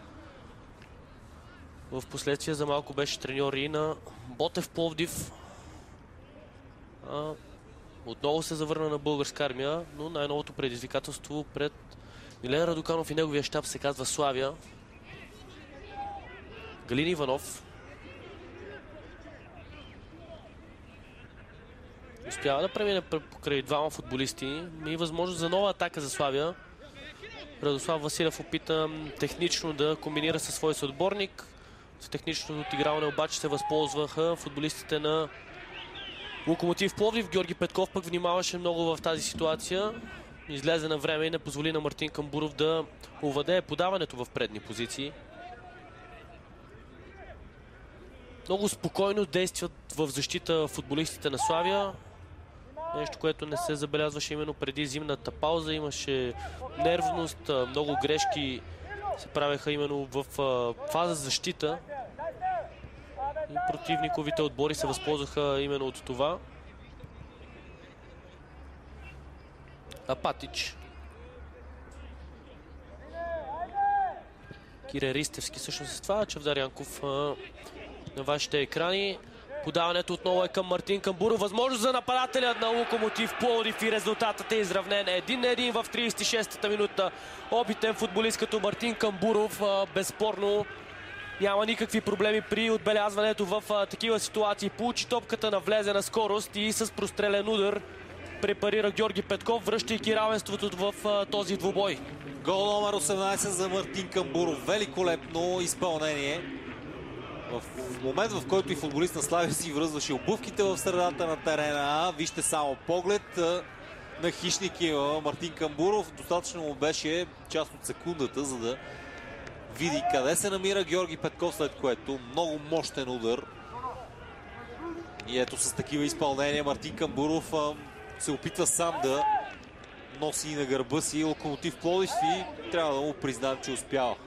В последствие за малко беше треньор и на Ботев Пловдив. А, отново се завърна на Българска армия, но най-новото предизвикателство пред Милен Радоканов и неговия щаб се казва Славия. Галин Иванов успява да премине покрай двама футболисти и възможност за нова атака за Славия. Радослав Василев опита технично да комбинира със своя съотборник. С техничното отиграване обаче се възползваха футболистите на Локомотив Пловдив. Георги Петков пък внимаваше много в тази ситуация. Излезе на време и не позволи на Мартин Камбуров да овладее подаването в предни позиции. Много спокойно действат в защита футболистите на Славия. Нещо, което не се забелязваше именно преди зимната пауза. Имаше нервност, много грешки се правеха именно в фаза защита. И противниковите отбори се възползваха именно от това. Апатич. Кире Ристевски всъщност с това. Чавдар Янков на вашите екрани. Подаването отново е към Мартин Камбуров. Възможност за нападателя на Локомотив Пловдив и резултатът е изравнен. Един на един в тридесет и шестата минута. Опитен футболист като Мартин Камбуров. Безспорно няма никакви проблеми при отбелязването в такива ситуации. Получи топката на влезена скорост и с прострелен удар препарира Георги Петков, връщайки равенството в този двубой. Гол номер осемнадесет за Мартин Камбуров. Великолепно изпълнение. В момент, в който и футболист на Славия си връзваше обувките в средата на терена, вижте само поглед на хищник има Мартин Камбуров. Достатъчно му беше част от секундата, за да види къде се намира Георги Петков, след което много мощен удар. И ето с такива изпълнения Мартин Камбуров се опитва сам да носи на гърба си Локомотив Пловдив и трябва да му признаем, че успява.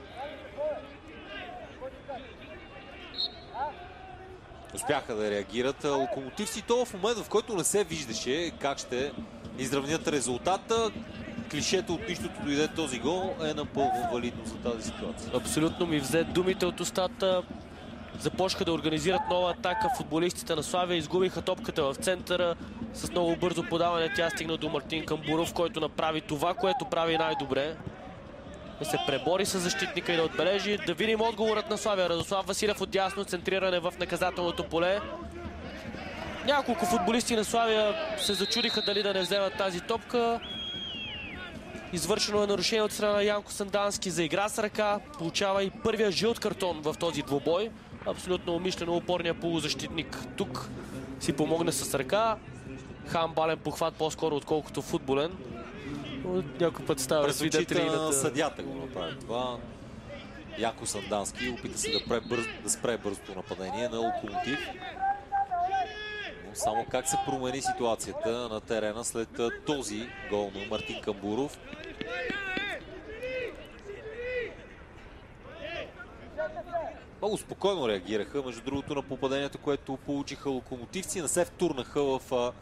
Успяха да реагират локомотивци. То в момент, в който не се виждаше как ще изравнят резултата, клишето от нищото дойде този гол е напълно валидно за тази ситуация. Абсолютно ми взе думите от устата. Започнаха да организират нова атака. Футболистите на Славия изгубиха топката в центъра. С много бързо подаване тя стигна до Мартин Камбуров, който направи това, което прави най-добре. Да се пребори с защитника и да отбележи. Да видим отговорът на Славия. Радослав Василев отдясно, центриране в наказателното поле. Няколко футболисти на Славия се зачудиха дали да не вземат тази топка. Извършено е нарушение от страна на Янко Сандански за игра с ръка. Получава и първия жълт картон в този двубой. Абсолютно умишлено опорният полузащитник тук си помогне с ръка. Хамбален похват по-скоро, отколкото футболен. Някой път става свидетели на съдята го направи това. Янко Сандански опита се да, пребърз, да спре бързото нападение на Локомотив. Но само как се промени ситуацията на терена след този гол на Мартин Камбуров. Много спокойно реагираха, между другото, на попадението, което получиха локомотивци. Не се втурнаха в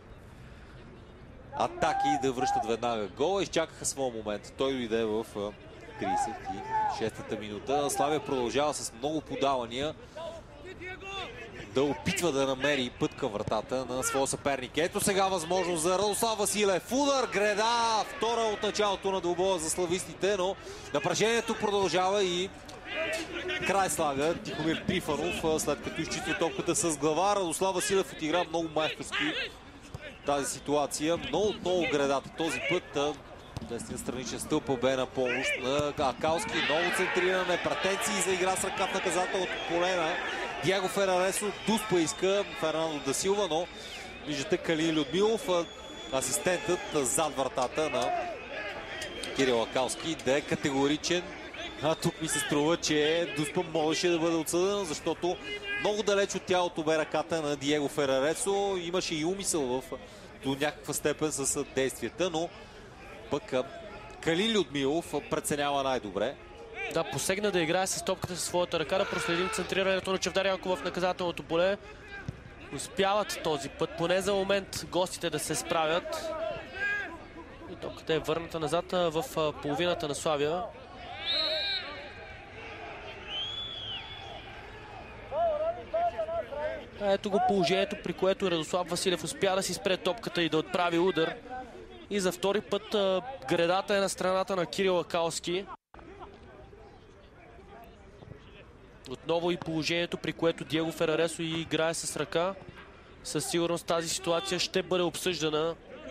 атаки да връщат веднага гола. Изчакаха своя момент. Той дойде в тридесет и шестата минута. Славия продължава с много подавания да опитва да намери път към вратата на своя съперник. Ето сега възможност за Радослав Василев. Удар, греда, втора от началото на двубоя за славистите, но напрежението продължава и край слага Тихомир Трифанов, след като изчиства топката с глава. Радослав Василев отигра много майсторски тази ситуация, но отново гредата. Този път десния страничен стълб бе на помощ на Акалски. Много центриране, претенции за игра с ръка в наказателното поле на Диего Фераресо. Дуспа иска Фернандо да Силва, но виждате Калин Людмилов, асистентът зад вратата на Кирил Акалски, да е категоричен. А тук ми се струва, че Дуспа можеше да бъде отсъден, защото много далеч от тялото бе ръката на Диего Фераресо. Имаше и умисъл в до някаква степен с действията, но пък Калин Людмилов преценява най-добре. Да, посегна да играе с топката със своята ръка, да проследим центрирането на Чавдар Янков в наказателното поле. Успяват този път, поне за момент, гостите да се справят. И топката е върната назад в половината на Славия. Ето го положението, при което Радослав Василев успя да си спре топката и да отправи удар. И за втори път гредата е на страната на Кирил Акалски. Отново и положението, при което Диего Фераресо играе с ръка. Със сигурност тази ситуация ще бъде обсъждана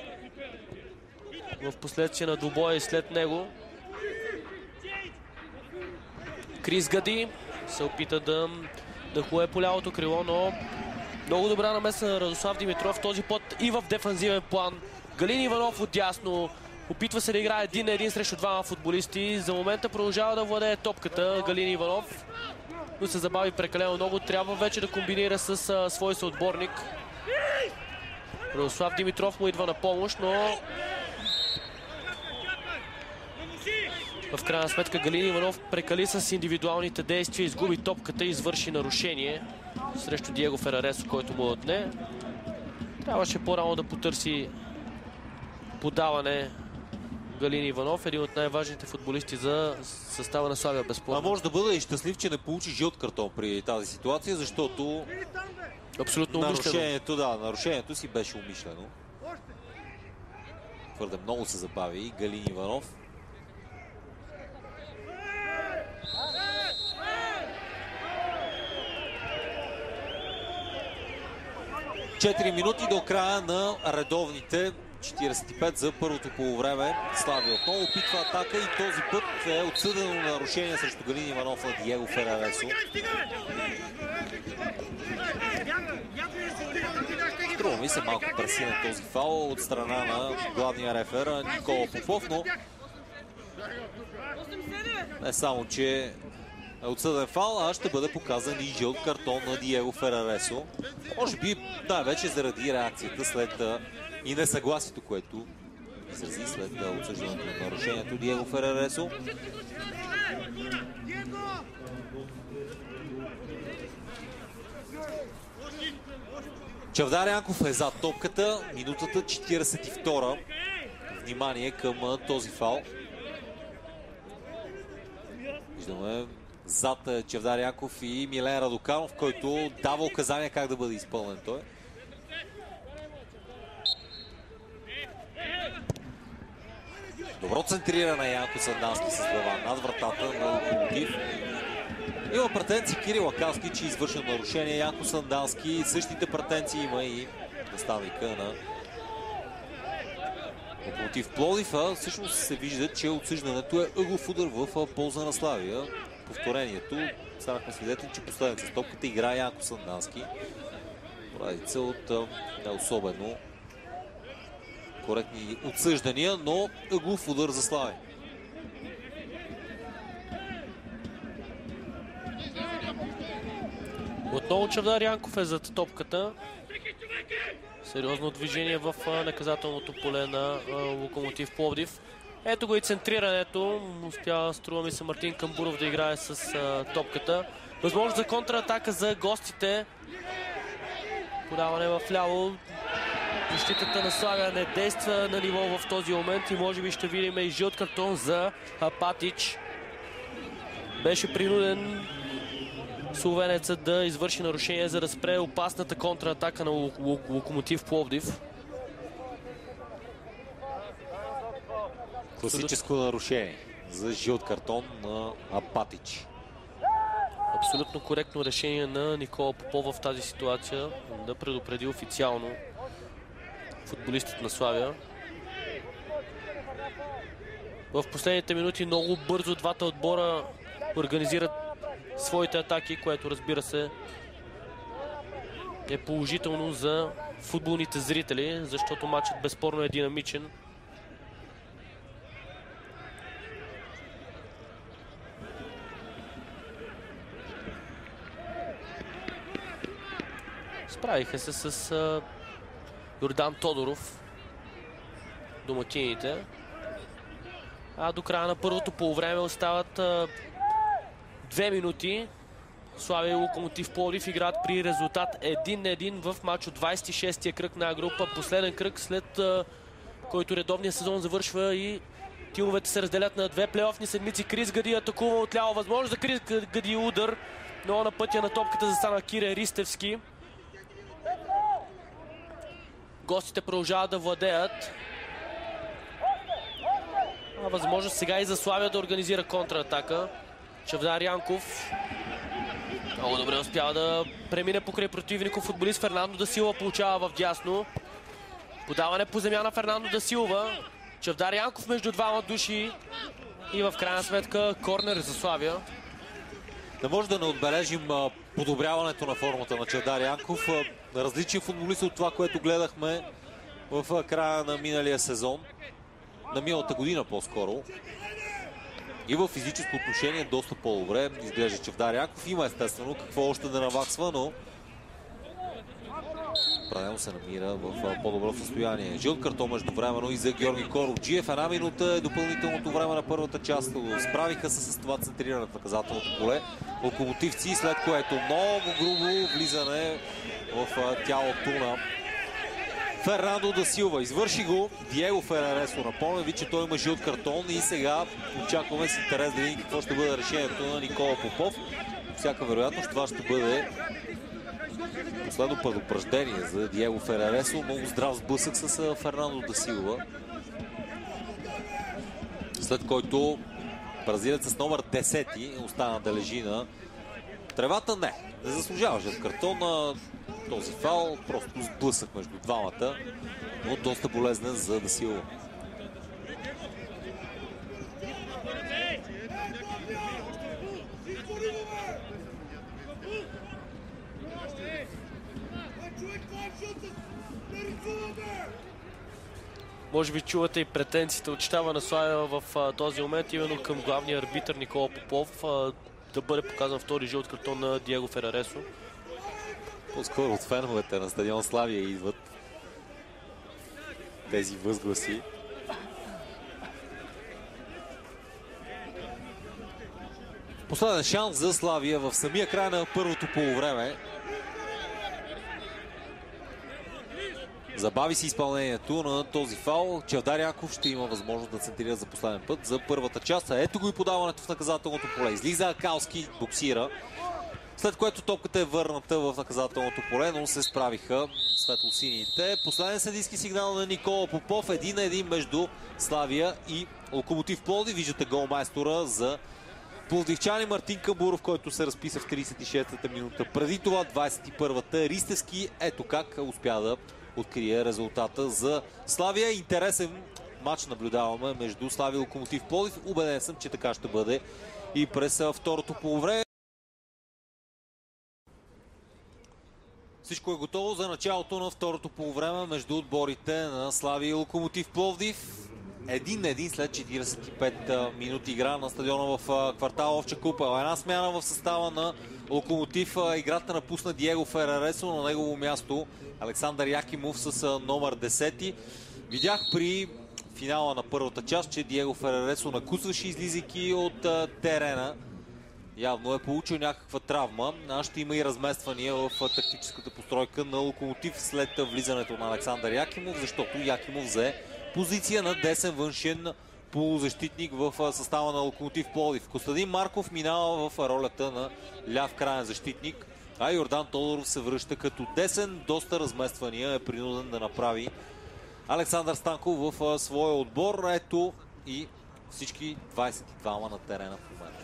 в последствие на двубоя и след него. Крис Гади се опита да, да хуе по лявото крило, но много добра намеса на Радослав Димитров. Този път и в дефанзивен план. Галин Иванов отдясно. Опитва се да играе един на един срещу двама футболисти. За момента продължава да владее топката Галин Иванов, но се забави прекалено много. Трябва вече да комбинира с а, свой съотборник. Радослав Димитров му идва на помощ, но в крайна сметка Галин Иванов прекали с индивидуалните действия, изгуби топката и извърши нарушение срещу Диего Фераресо, който му отне. Трябваше по-рано да потърси подаване Галин Иванов, един от най-важните футболисти за състава на Славия, безспорно. А може да бъде и щастлив, че не получи жълт картон при тази ситуация, защото абсолютно нарушението, да, нарушението си беше умишлено. Твърде много се забави и Галин Иванов. четири минути до края на редовните четиридесет и пет за първото полувреме. Славия отново опитва атака и този път е отсъдено нарушение срещу Галин Иванов на Диего Фераресо. Струва ми се малко пресинен този фаул от страна на главния рефер Никола Попов, но не само, че е отсъден фаул, а ще бъде показан и жълт картон на Диего Фераресо. Може би най-вече заради реакцията след и несъгласието, което изрази след отсъждането на нарушението Диего Фераресо. Чавдар Янков е зад топката. Минутата четиридесет и втора. Внимание към този фаул. Виждаме зад Чавдар Янков и Милен Радоканов, който дава указания как да бъде изпълнен той. Добро центриране Янко Сандански с глава над вратата на Локомотив. Има претенции Кирил Акалски, че извършва нарушение. Янко Сандански същите претенции има и наставника на Локомотив Пловдив. А всъщност се вижда, че отсъждането е ъглов удар в полза на Славия. Повторението станахме свидетели, че последен с топката играе Янко Сандански. Поредица от не особено коректни отсъждания, но ъглов удар за Славия. Отново Чавдар Янков е зад топката. Сериозно движение в наказателното поле на Локомотив Пловдив. Ето го и центрирането. Успява, струва ми се, Мартин Камбуров да играе с а, топката. Възможност за контратака за гостите. Подаване в ляво. Защитата на Славия не действа на ниво в този момент и може би ще видим и жълт картон за Апатич. Беше принуден словенецът да извърши нарушение, за да спре опасната контратака на Локомотив Пловдив. Класическо нарушение за жълт картон на Апатич. Абсолютно коректно решение на Никола Попов в тази ситуация да предупреди официално футболистите на Славия. В последните минути много бързо двата отбора организират своите атаки, което, разбира се, е положително за футболните зрители, защото матчът безспорно е динамичен. Справиха се с а, Йордан Тодоров, домакините. А до края на първото полувреме остават а, две минути. Славия и Локомотив Пловдив играят при резултат един на един в матч от двадесет и шестия кръг на група. Последен кръг, след а, който редовният сезон завършва и тимовете се разделят на две плейофни седмици. Крис Гади атакува отляво. Възможно за Крис Гади удар, но на пътя на топката застана Кире Ристевски. Гостите продължават да владеят. А възможност сега и за Славия да организира контратака. Чавдар Янков много добре успява да премине покрай противников футболист. Фернандо да Силва получава в дясно. Подаване по земя на Фернандо да Силва. Чавдар Янков между двама души. И в крайна сметка корнер за Славия. Не може да не отбележим а, подобряването на формата на Чавдар Янков. А, различен футболист от това, което гледахме в а, края на миналия сезон. На миналата година по-скоро. И в физическо отношение доста по-добре изглежда Чавдар Янков. Има естествено какво още да наваксва, но правилно се намира в по-добро състояние. Жълт картон междувременно и за Георги Коровджиев. Една минута е допълнителното време на първата част. Справиха се с това центриране в наказателното поле локомотивци, след което много грубо влизане в тялото на Фернандо да Силва. Извърши го Диего Фераресо. Напомня ви, че той има жълт картон и сега очакваме с интерес да видим какво ще бъде решението на Никола Попов. Всяка вероятност това ще бъде последно предупреждение за Диего Фераресо. Много здрав сблъсък с Фернандо да Силва. След който бразилец с номер десет остана да лежи на тревата. Не, не заслужава жълт картон на този фал. Просто сблъсък между двамата, но доста болезнен за да Силва. Може би чувате и претенциите от щаба на Славия в а, този момент, именно към главния арбитър Никола Попов, а, да бъде показан втори жълт картон на Диего Фераресо. По-скоро от феновете на стадион Славия идват тези възгласи. Последен шанс за Славия в самия край на първото полувреме. Забави си изпълнението на този фаул. Чавдар Янков ще има възможност да центрира за последен път за първата част. А ето го и подаването в наказателното поле. Излиза Акалски, боксира. След което топката е върната в наказателното поле, но се справиха светлосините. Последен съдийски сигнал на Никола Попов. Един на един между Славия и Локомотив Пловдив. Виждате голмайстора за пловдивчани Мартин Камбуров, който се разписа в тридесет и шестата минута. Преди това двадесет и първата Ристевски. Ето как успя да открие резултата за Славия. Интересен матч наблюдаваме между Славия и Локомотив Пловдив. Убеден съм, че така ще бъде и през второто полувреме. Всичко е готово за началото на второто полувреме между отборите на Славия и Локомотив Пловдив. Един на един след четиридесет и пет минути игра на стадиона в квартал Овча купа. Една смяна в състава на Локомотив. Играта напусна Диего Фераресо, на негово място Александър Якимов с номер десет. Видях при финала на първата част, че Диего Фераресо накусваше, излизайки от терена. Явно е получил някаква травма. А ще има и размествания в тактическата постройка на Локомотив след влизането на Александър Якимов, защото Якимов взе позиция на десен външен полузащитник в състава на Локомотив Пловдив. Костадин Марков минава в ролята на ляв краен защитник, а Йордан Тодоров се връща като десен. Доста размествания е принуден да направи Александър Станков в своя отбор. Ето и всички двадесет и двама на терена в момента.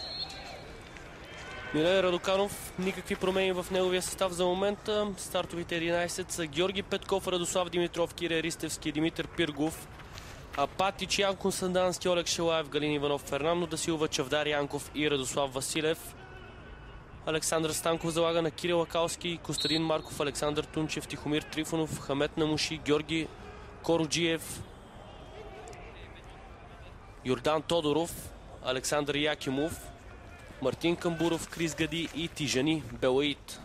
Милен Радоканов, никакви промени в неговия състав за момента. Стартовите единадесет са Георги Петков, Радослав Димитров, Кирил Ристевски, Димитър Пиргов, Апатич, Янко Сандански, Олег Шелаев, Галин Иванов, Фернандо да Силва, Чавдар Янков и Радослав Василев. Александър Станков залага на Кирил Акалски, Костадин Марков, Александър Тунчев, Тихомир Трифонов, Хамет Намуши, Георги Коровджиев, Йордан Тодоров, Александър Якимов, Мартин Камбуров, Крис Гади и Тижани Белаид.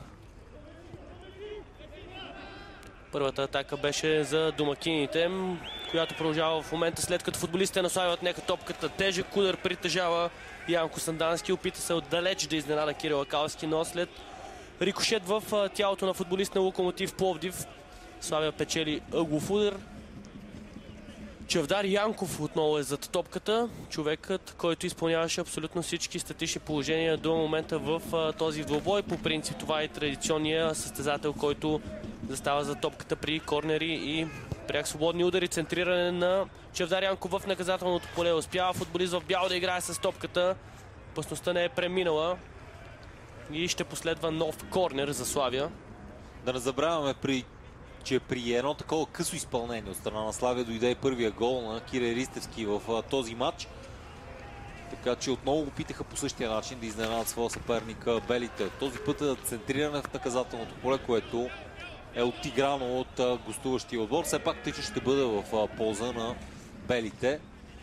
Първата атака беше за домакините, която продължава в момента, след като футболистите наслагват нека топката. Тежък удар притежава Янко Сандански. Опита се отдалеч да изненада Кирил Акалски, но след рикошет в тялото на футболист на Локомотив Пловдив, Славия печели ъглов удар. Чавдар Янков отново е зад топката. Човекът, който изпълняваше абсолютно всички статични положения до момента в а, този двубой. По принцип това е традиционният състезател, който застава за топката при корнери и пряк свободни удари. Центриране на Чавдар Янков в наказателното поле. Успява футболист в бяло да играе с топката. Опасността не е преминала и ще последва нов корнер за Славия. Да не забравяме, при че при едно такова късо изпълнение от страна на Славия дойде и първия гол на Кирил Ристевски в а, този матч. Така че отново го питаха по същия начин да изненадат своя съперник белите. Този път е центриране в наказателното поле, което е отиграно от гостуващия отбор. Все пак тъй, че ще бъде в полза на белите,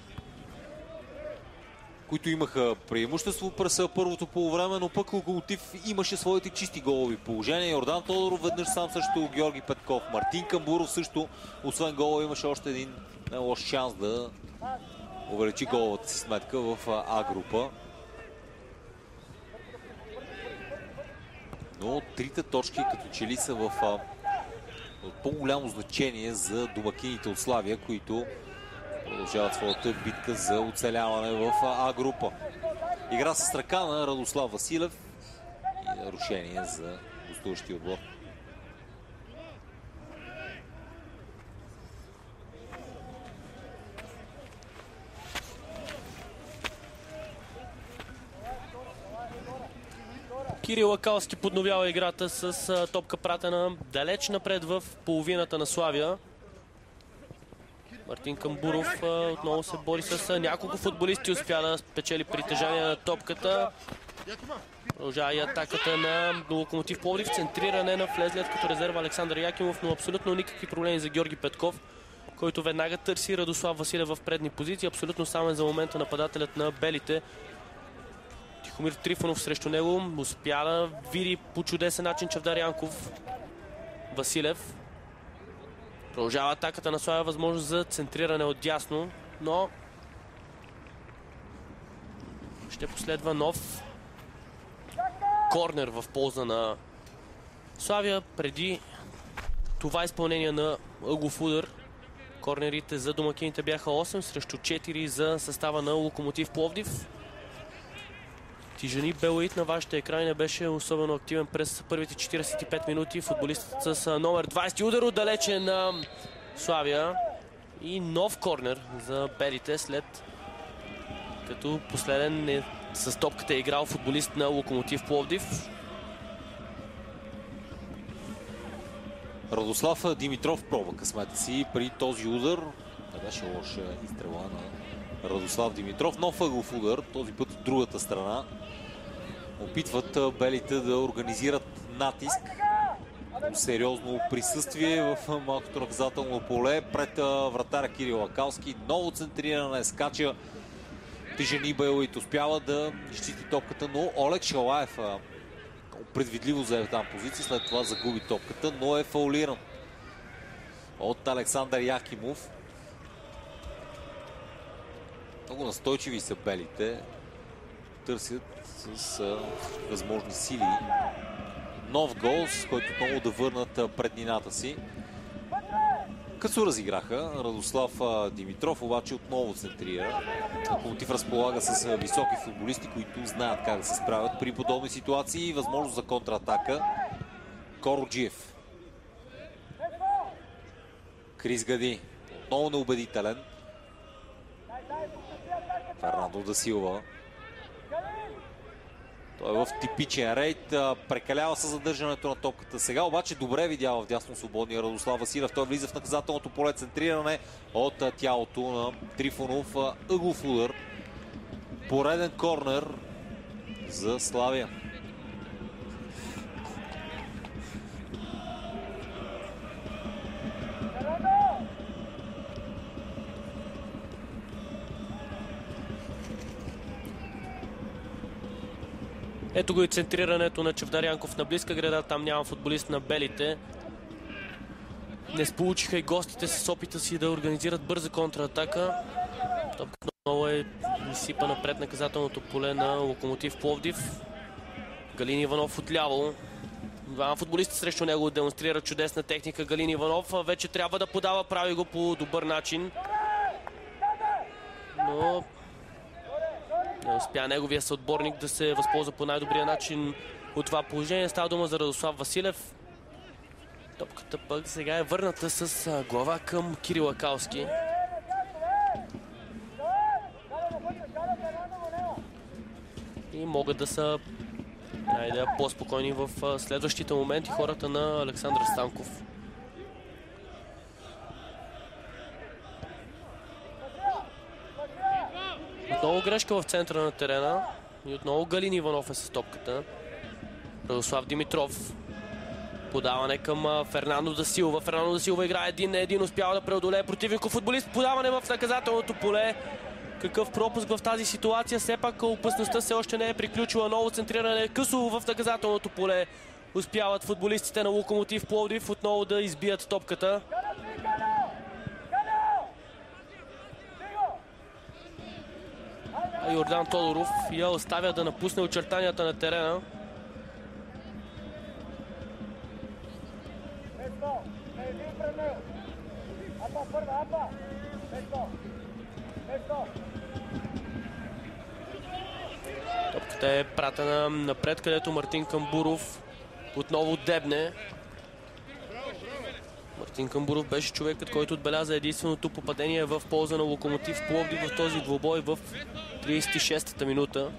които имаха преимущество през първото полувреме, но пък Локомотив имаше своите чисти голови положения. Йордан Тодоров веднъж сам срещу Георги Петков. Мартин Камбуров също, освен гола, имаше още един лош шанс да увеличи головата си сметка в А група. Но трите точки като че ли са в по-голямо значение за домакините от Славия, които продължават своята битка за оцеляване в А група. Игра с ръка на Радослав Василев и нарушение за гостуващия отбор. Кирил Акалски подновява играта с а, топка пратена далеч напред в половината на Славия. Мартин Камбуров а, отново се бори с а, няколко футболисти, успя да спечели притежание на топката. Продължава и атаката на Локомотив Пловдив. Центриране на влезлият като резерва Александър Якимов, но абсолютно никакви проблеми за Георги Петков, който веднага търси Радослав Василев в предни позиции. Абсолютно само за момента нападателят на белите Тихомир Трифонов срещу него успя да види по чудесен начин Чавдар Янков. Василев. Продължава атаката на Славия, възможност за центриране от дясно, но ще последва нов корнер в полза на Славия. Преди това изпълнение на ъглов удар, корнерите за домакините бяха осем срещу четири за състава на Локомотив Пловдив. Тижани Белаид на вашите екрани не беше особено активен през първите четиридесет и пет минути. Футболистът с номер двадесет, удар отдалече на Славия и нов корнер за белите, след като последен е, с топката е играл футболист на Локомотив Пловдив. Радослав Димитров пробва късмета си при този удар. Не беше лоша изстрела на Радослав Димитров. Нов ъглов удар, този път от другата страна. Опитват белите да организират натиск. Сериозно присъствие в малкото наказателно поле. Пред вратаря Кирил Акалски. Ново центриране, скача Тижани Белаид. Успява да изчисти топката, но Олег Шалаев предвидливо зае там позиция. След това загуби топката, но е фаулиран от Александър Якимов. Много настойчиви са белите. Търсят с а, възможни сили нов гол, с който отново да върнат преднината си. Като разиграха, Радослав а, Димитров обаче отново центрира. Локомотив разполага с високи футболисти, които знаят как да се справят при подобни ситуации. Възможност за контратака. Короджиев. Крис Гади. Отново неубедителен. Фернандо да Силва. Той е в типичен рейд. Прекалява със задържането на топката. Сега обаче добре видява в дясно свободния Радослав Василев. Той влиза в наказателното поле. Центриране от тялото на Трифонов. Ъглов удар. Пореден корнер за Славия. Ето го и центрирането на Чавдар Янков на близка града. Там няма футболист на белите. Не сполучиха и гостите с опита си да организират бърза контратака. Топката много е изсипана пред наказателното поле на Локомотив Пловдив. Галин Иванов отляво. Двама футболисти срещу него демонстрира чудесна техника. Галин Иванов вече трябва да подава, прави го по добър начин. Но не успя неговия съотборник да се възползва по най-добрия начин от това положение. Става дума за Радослав Василев. Топката пък сега е върната с глава към Кирил Акалски. И могат да са да, по-спокойни в следващите моменти хората на Александър Станков. Отново грешка в центъра на терена и отново Галин Иванов е с топката. Радослав Димитров. Подаване към Фернандо да Силва. Фернандо да Силва играе един на един, успява да преодолее противнико футболист. Подаване в наказателното поле. Какъв пропуск в тази ситуация. Все пак опасността все още не е приключила. Ново центриране късо в наказателното поле. Успяват футболистите на Локомотив Пловдив отново да избият топката. А Йордан Тодоров я оставя да напусне очертанията на терена. Топката е пратена напред, където Мартин Камбуров отново дебне. Мартин Камбуров беше човекът, който отбеляза единственото попадение в полза на Локомотив Пловдив в този двубой в тридесет и шестата минута.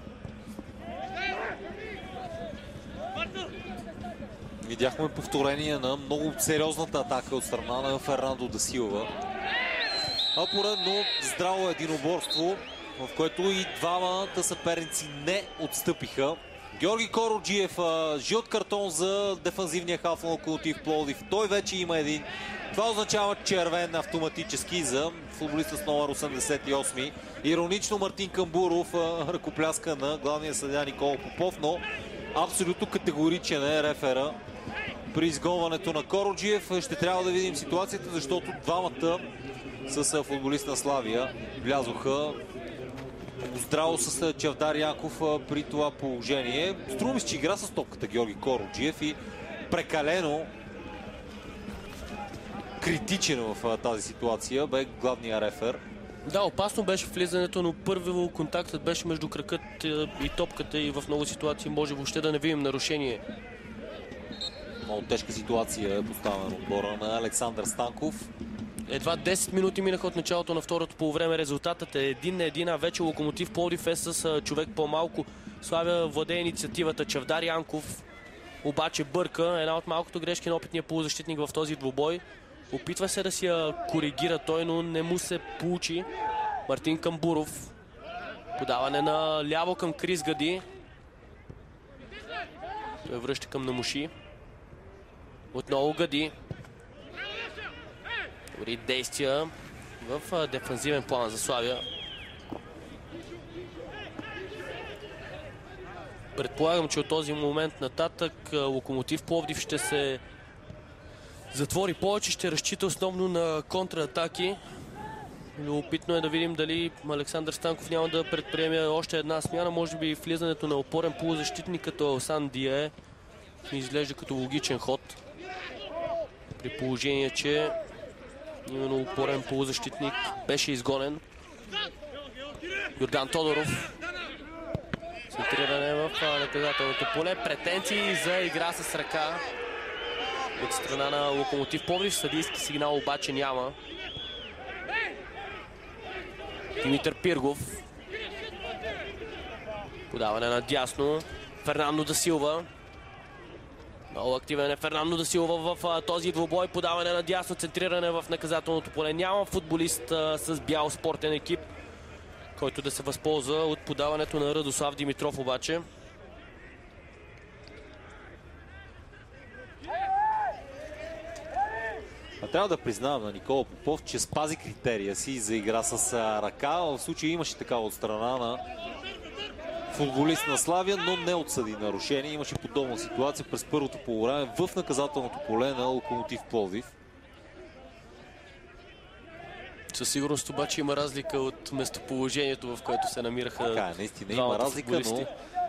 Видяхме повторение на много сериозната атака от страна на Фернандо да Силва. А поредно здраво единоборство, в което и двамата съперници не отстъпиха. Георги Короджиев, жълт картон за дефанзивния халф на Локомотив Пловдив. Той вече има един. Това означава червен автоматически за футболиста с номер осемдесет и осем. Иронично Мартин Камбуров ръкопляска на главния съдия Никола Попов, но абсолютно категоричен е рефера при изгонването на Короджиев. Ще трябва да видим ситуацията, защото двамата с футболист на Славия влязоха здраво с Чавдар Янков при това положение. Струва ми се, че игра с топката Георги Короджиев и прекалено критичен в тази ситуация бе главния рефер. Да, опасно беше влизането, но първи контактът беше между кракът и топката и в много ситуации може въобще да не видим нарушение. Много тежка ситуация е поставена отбора на Александър Станков. Едва десет минути минаха от началото на второто полувреме. Резултатът е един на един, а вече Локомотив Пловдив е с човек по-малко. Славя владее инициативата. Чавдар Янков обаче бърка. Една от малкото грешки на опитния полузащитник в този двубой. Опитва се да си я коригира той, но не му се получи. Мартин Камбуров. Подаване на ляво към Крис Гади. Той връща към Намуши. Отново Гади. Добри действия в дефанзивен план за Славия. Предполагам, че от този момент нататък Локомотив Пловдив ще се затвори повече, ще разчита основно на контратаки. Любопитно е да видим дали Александър Станков няма да предприеме още една смяна. Може би влизането на опорен полузащитник като Алсан Дие изглежда като логичен ход. При положение, че именно опорен полузащитник беше изгонен. Йордан Тодоров. Центриране в наказателното поле. Претенции за игра с ръка от страна на Локомотив Пловдив. Съдийски сигнал обаче няма. Димитър Пиргов. Подаване на дясно. Фернандо да Силва. Много активен е Фернандо да Силва в този двубой. Подаване на дясно, центриране в наказателното поле. Няма футболист а, с бял спортен екип, който да се възползва от подаването на Радослав Димитров обаче. А трябва да признавам на Никола Попов, че спази критерия си за игра с а, ръка. В случай имаше такава от страна на футболист на Славия, но не отсъди нарушение. Имаше подобна ситуация през първото полувреме в наказателното поле на Локомотив Пловдив. Със сигурност обаче има разлика от местоположението, в което се намираха. Така е, наистина има разлика, но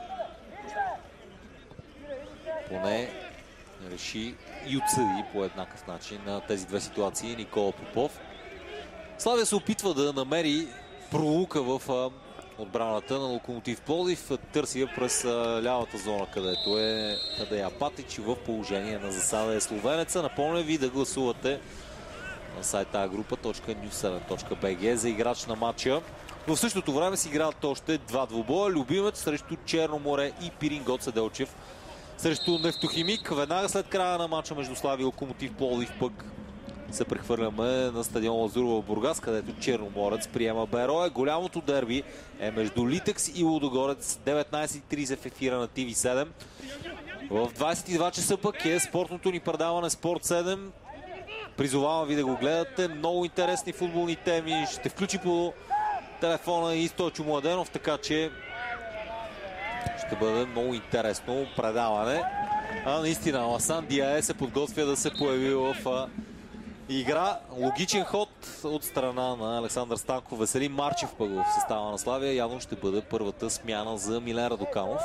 поне реши и отсъди по еднакъв начин на тези две ситуации Никола Попов. Славия се опитва да намери пролука в отбраната на Локомотив Пловдив. Търси я през лявата зона, където е Тадея Патич и в положение на засада е словенеца. Напомня ви да гласувате на сайта агрупа точка нюс седем точка би джи за играч на матча. В същото време си играят още два двубоя. Любимец срещу Черно море и Пирин Гоце Делчев срещу Нефтохимик. Веднага след края на матча между Славия и Локомотив Пловдив пък се прехвърляме на стадион Лазур в Бургас, където Черноморец приема Берое. Голямото дерби е между Литекс и Лудогорец. деветнайсет и трийсет в ефира на Т В седем. В двайсет и два часа пък е спортното ни предаване Спорт седем. Призовавам ви да го гледате. Много интересни футболни теми. Ще включи по телефона и Стойчо Младенов, така че ще бъде много интересно предаване. А наистина, Аласан Диае се подготвя да се появи в а, игра. Логичен ход от страна на Александър Станков. Веселин Марчев пък в състава на Славия. Явно ще бъде първата смяна за Милен Радоканов.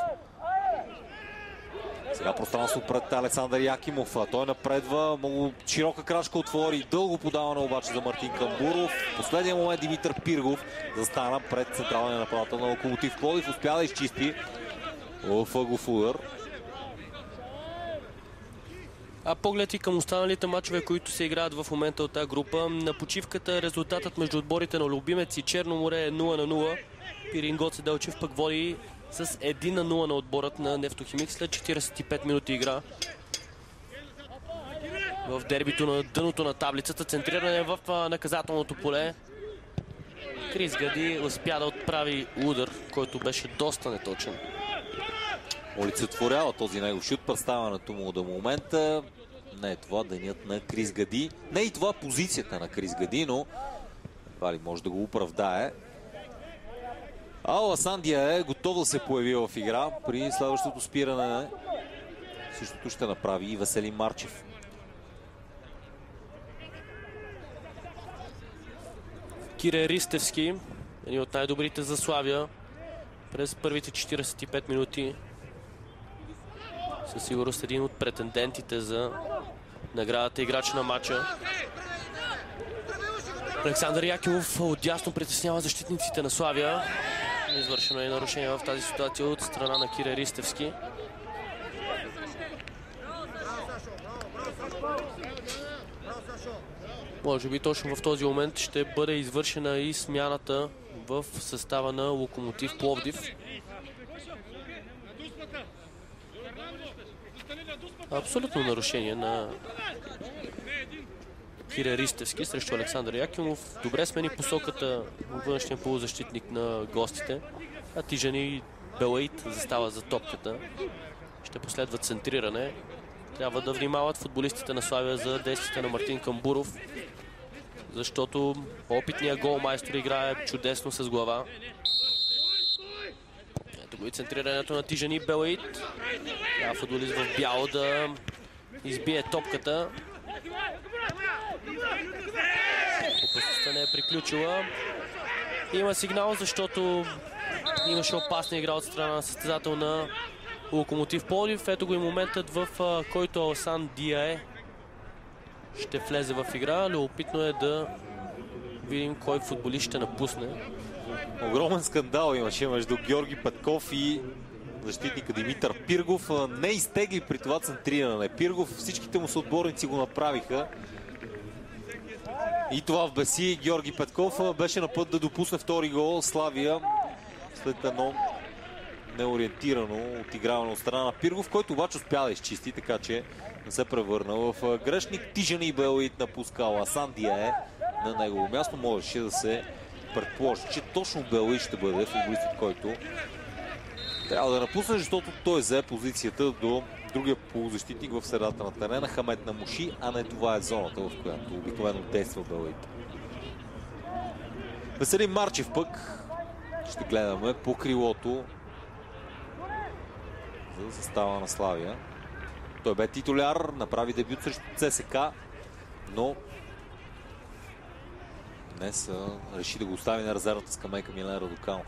Сега пространство пред Александър Якимов. Той напредва. Много широка крачка отвори. Дълго подаване обаче за Мартин Камбуров. В последния момент Димитър Пиргов застана пред централния нападател на Локомотив Пловдив. Успя да изчисти в ъгов удар. А поглед и към останалите мачове, които се играят в момента от тази група. На почивката резултатът между отборите на Любимец и Черно море е нула на нула. Пирин Гоце Делчев пък води с един на нула на отборът на Нефтохимик след четирийсет и пет минути игра. В дербито на дъното на таблицата, центриране в наказателното поле. Крис Гади успя да отправи удар, който беше доста неточен. Олицетворява този негов шут. Представянето му до момента не е това денят на Крис Гади. Не е и това позицията на Крис Гади, но това ли може да го оправдае. А Аласан Диае е готов да се появи в игра. При следващото спиране същото ще направи и Веселин Марчев. Кире Ристевски, един от най-добрите за Славия през първите четирийсет и пет минути. Със сигурност един от претендентите за наградата играч на матча. Александър Якимов отдясно притеснява защитниците на Славия. Извършено е нарушение в тази ситуация от страна на Кире Ристевски. Може би точно в този момент ще бъде извършена и смяната в състава на Локомотив Пловдив. Абсолютно нарушение на Кире Ристевски срещу Александър Якимов. Добре смени посоката външния полузащитник на гостите. А Тижани Белаид застава за топката. Ще последва центриране. Трябва да внимават футболистите на Славия за действията на Мартин Камбуров, защото опитният голмайстор играе чудесно с глава. Ето го и центрирането на Тижани Белаид. Трябва футболист в бяло да избие топката. Опасността не е приключила. Има сигнал, защото имаше опасна игра от страна на състезател на Локомотив Пловдив. Ето го и моментът, в който Аласан Диае ще влезе в игра. Любопитно е да видим кой футболист ще напусне. Огромен скандал имаше между Георги Петков и защитника Димитър Пиргов. Не изтегли при това центриране. Пиргов, всичките му съотборници го направиха. И това вбеси Георги Петков. Беше на път да допусне втори гол. Славия след едно неориентирано отиграване от страна на Пиргов, който обаче успя да изчисти, така че не се превърна в грешник. Тижани Белаид напуска Аласан Диае на негово място. Можеше да се предположи, че точно Белаид ще бъде футболистът, който трябва да напусне, защото той взе позицията до другия полузащитник в средата на терена, Хамет Намуши, а не това е зоната, в която обикновено действа Белаид. Веселин Марчев пък ще гледаме по крилото за състава на Славия. Той бе титуляр, направи дебют срещу ЦСКА, но днес реши да го остави на резервната скамейка Милен Радоканов.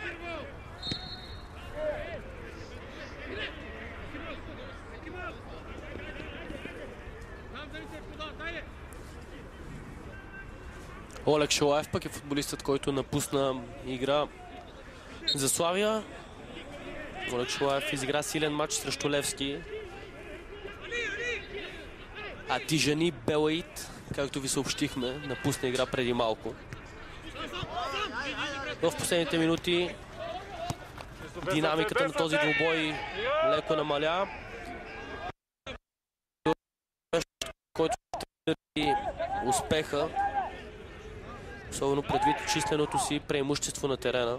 Олег Шалаев пък е футболистът, който напусна игра за Славия. Олег Шалаев изигра силен матч срещу Левски. А Тижани Белаид, както ви съобщихме, напусна игра преди малко. В последните минути динамиката на този двубой леко намаля. Който успеха. Особено предвид численото си преимущество на терена.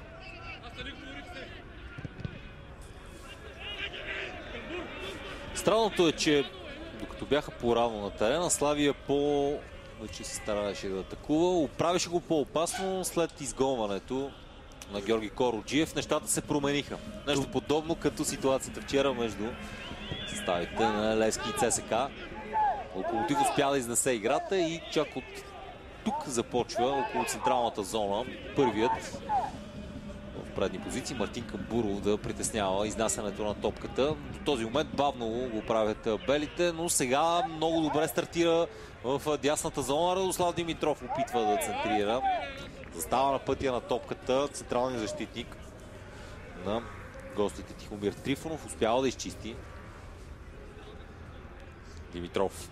Странното е, че докато бяха по-рано на терена, Славия по... вече се стараеше да атакува. Оправише го по-опасно след изгонването на Георги Короджиев. Нещата се промениха. Нещо подобно като ситуацията вчера между съставите на Левски и ЦСКА. Локомотив успя да изнесе играта и чак от тук започва около централната зона първият в предни позиции Мартин Камбуров да притеснява изнасянето на топката. До този момент бавно го правят белите, но сега много добре стартира в дясната зона. Радослав Димитров опитва да центрира. Застава на пътя на топката централния защитник на гостите Тихомир Трифонов. Успява да изчисти. Димитров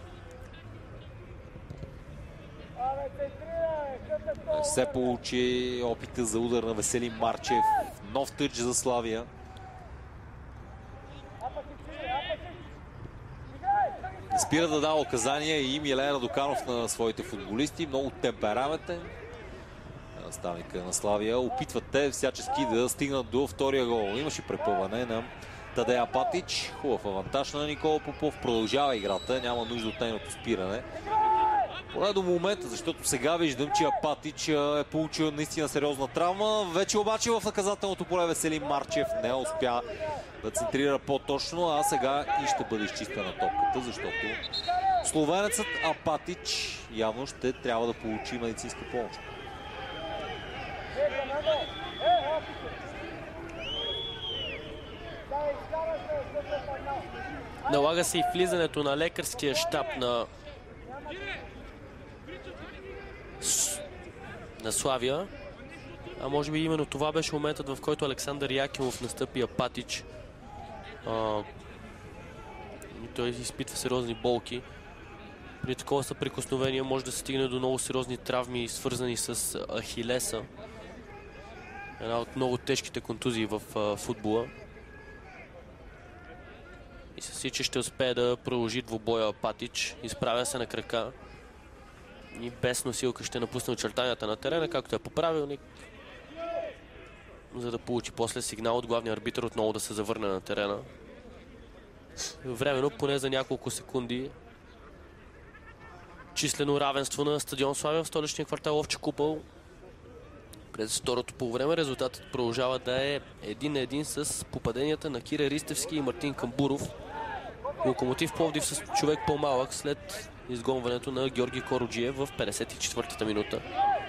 се получи опита за удар на Веселин Марчев. Нов тъч за Славия. Спира да дава указания и Милен Радоканов на своите футболисти. Много темпераментен. Наставника на Славия. Опитват те всячески да стигнат до втория гол. Имаше препъване на Тадея Патич. Хубав авантаж на Никола Попов. Продължава играта. Няма нужда от нейното спиране. Поне до момента, защото сега виждам, че Апатич е получил наистина сериозна травма. Вече обаче в наказателното поле Веселин Марчев не успя да центрира по-точно, а сега и ще бъде изчистена топката, защото словенецът Апатич явно ще трябва да получи медицинска помощ. Налага се и влизането на лекарския щаб на на Славия. А може би именно това беше моментът, в който Александър Якимов настъпи Апатич. А, той изпитва сериозни болки. При такова съприкосновение може да се стигне до много сериозни травми, свързани с Ахилеса. Една от много тежките контузии в а, футбола. И със си, че ще успее да продължи двубоя Апатич. Изправя се на крака. И без носилка ще напусне очертанията на терена, както е по правилник, за да получи после сигнал от главния арбитър отново да се завърне на терена. Временно, поне за няколко секунди, числено равенство на стадион Славия в столичния квартал Овча купол. През второто полувреме резултатът продължава да е един на един с попаденията на Кире Ристевски и Мартин Камбуров. Локомотив Пловдив с човек по-малък след изгонването на Георги Короджиев в петдесет и четвъртата минута.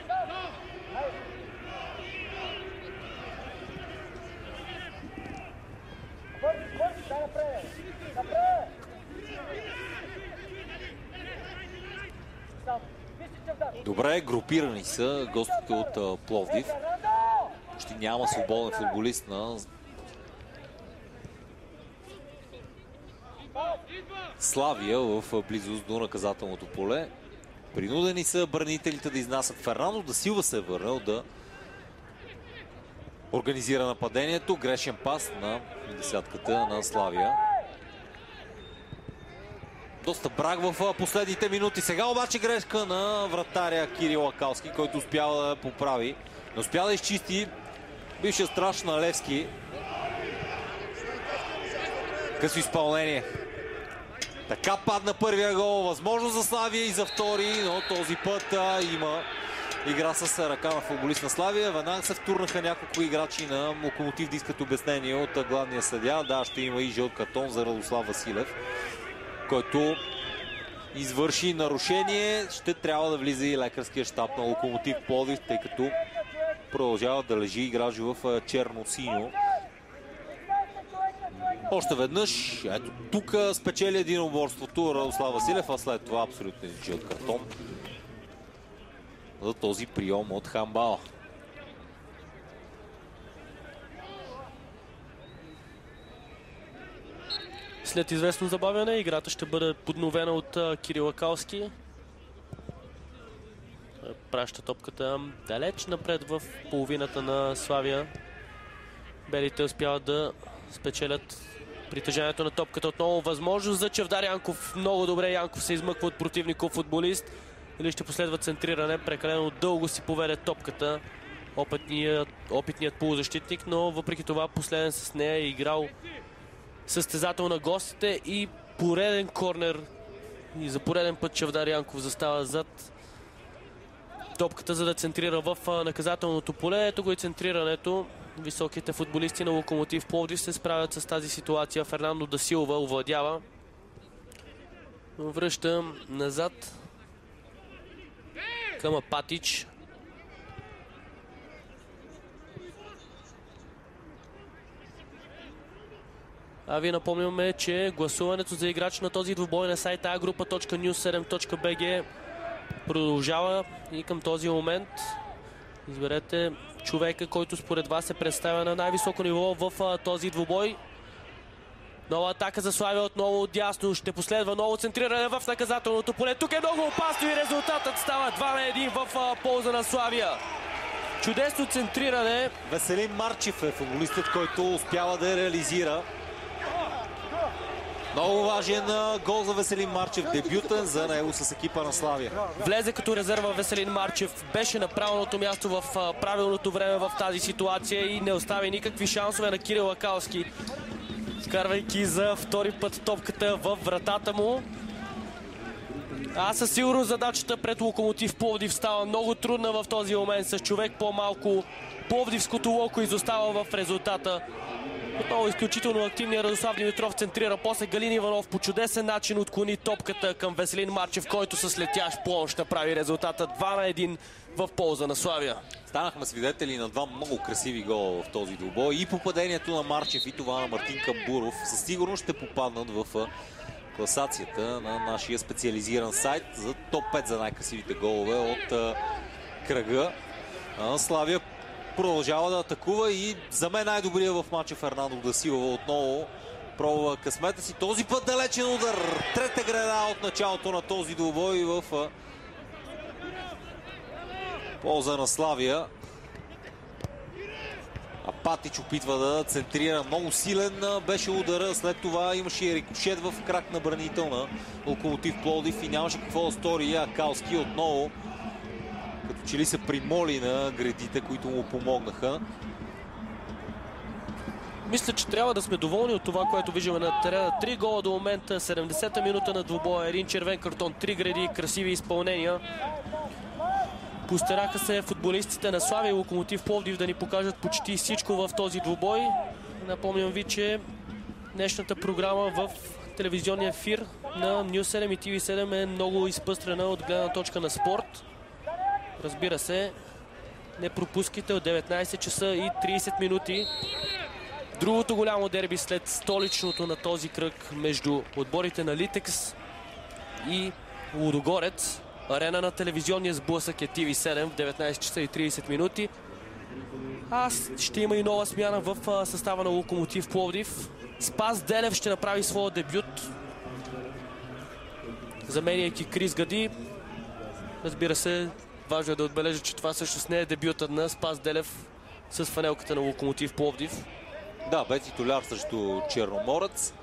Добре, групирани са гостите от Пловдив. Почти няма свободен футболист на Славия в близост до наказателното поле. Принудени са бранителите да изнасят. Фернандо да Силва се е върнал да организира нападението. Грешен пас на десятката на Славия. Доста брак в последните минути. Сега обаче грешка на вратаря Кирил Акалски, който успява да поправи. Не успя да изчисти бившия страж на Левски. Късо изпълнение. Така падна първия гол. Възможност за Славия и за втори, но този път а, има игра с ръка на футболист на Славия. Веднага се втурнаха няколко играчи на Локомотив да искат обяснение от главния съдия. Да, ще има и жълт картон за Радослав Василев, който извърши нарушение. Ще трябва да влиза и лекарския щаб на Локомотив Пловдив, тъй като продължава да лежи играч в черно-синьо. Още веднъж, ето тук спечели единоборството Радослав Василев, а след това абсолютно жълт картон за този прием от Хамбала. След известно забавяне, играта ще бъде подновена от uh, Кирил Акалски. Праща топката далеч напред в половината на Славия. Белите успяват да спечелят притежанието на топката отново. Възможност за Чавдар Янков. Много добре Янков се измъква от противников футболист. или ще последва центриране. Прекалено дълго си поведе топката опитният, опитният полузащитник, но въпреки това последен с нея е играл състезател на гостите и пореден корнер. И за пореден път Чавдар Янков застава зад топката, за да центрира в наказателното поле. Ето го и центрирането. Високите футболисти на Локомотив Пловдив се справят с тази ситуация. Фернандо да Силва овладява. Връща назад към Апатич. А ви напомняме, че гласуването за играч на този двубой на сайта а група точка нюс седем точка би джи продължава и към този момент изберете човека, който според вас се представя на най-високо ниво в този двубой. Нова атака за Славия отново от дясно. Ще последва ново центриране в наказателното поле. Тук е много опасно и резултатът става два на един в полза на Славия. Чудесно центриране. Веселин Марчев е футболистът, който успява да реализира. Много важен гол за Веселин Марчев. Дебютен за него с екипа на Славия. Влезе като резерва Веселин Марчев. Беше на правилното място в правилното време в тази ситуация и не остави никакви шансове на Кирил Лакалски, вкарвайки за втори път топката в вратата му. А със сигурност задачата пред Локомотив Пловдив става много трудна в този момент. С човек по-малко пловдивското Локо изостава в резултата. Отново изключително активният Радослав Димитров центрира. После Галин Иванов по чудесен начин отклони топката към Веселин Марчев, който с летящ площ направи резултата два на един в полза на Славия. Станахме свидетели на два много красиви гола в този двубой. И попадението на Марчев, и това на Мартин Камбуров със сигурност ще попаднат в класацията на нашия специализиран сайт за топ пет за най-красивите голове от кръга. Славия продължава да атакува и за мен най-добрият в матча Фернандо да Силва отново пробва късмета си. Този път далечен удар. Трета града от началото на този двубой в полза на Славия. Апатич опитва да центрира. Много силен беше удара. След това имаше и рикошет в крак на бранител на Локомотив Пловдив и нямаше какво да стори. Акалски отново като че ли се примоли на гредите, които му помогнаха. Мисля, че трябва да сме доволни от това, което виждаме на терена. Три гола до момента, седемдесета минута на двубоя, един червен картон, три греди, красиви изпълнения. Постараха се футболистите на Славия и Локомотив Пловдив да ни покажат почти всичко в този двубой. Напомням ви, че днешната програма в телевизионния ефир на Нюс седем и Ти Ви седем е много изпъстрена от гледна точка на спорт. Разбира се, не пропускайте от деветнайсет часа и трийсет минути. Другото голямо дерби след столичното на този кръг между отборите на Литекс и Лудогорец. Арена на телевизионния сблъсък е Ти Ви седем в деветнайсет часа и трийсет минути. А ще има и нова смяна в състава на Локомотив Пловдив. Спас Делев ще направи своя дебют, заменяйки Крис Гади. Разбира се, важно е да отбележа, че това всъщност не е дебютът на Спас Делев с фанелката на Локомотив Пловдив. Да, бе титуляр срещу Черноморец.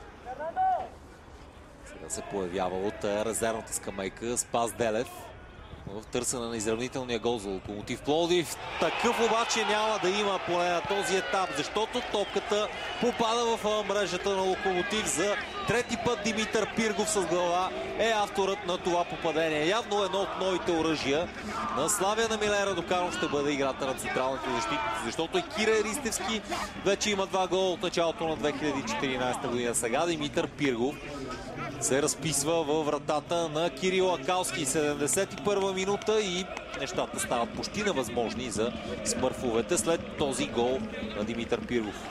Сега се появява от резервната скамейка Спас Делев в търсене на изравнителния гол за Локомотив Пловдив. Такъв обаче няма да има поне на този етап, защото топката попада в мрежата на Локомотив. За трети път Димитър Пиргов с глава е авторът на това попадение. Явно едно от новите оръжия на Славия на Милен Радоканов ще бъде играта на централните защитници, защото и Кира Ристевски вече има два гола от началото на две хиляди и четиринайсета година. Сега Димитър Пиргов се разписва във вратата на Кирил Акалски. седемдесет и първа минута и нещата стават почти невъзможни за смърфовете след този гол на Димитър Пиргов.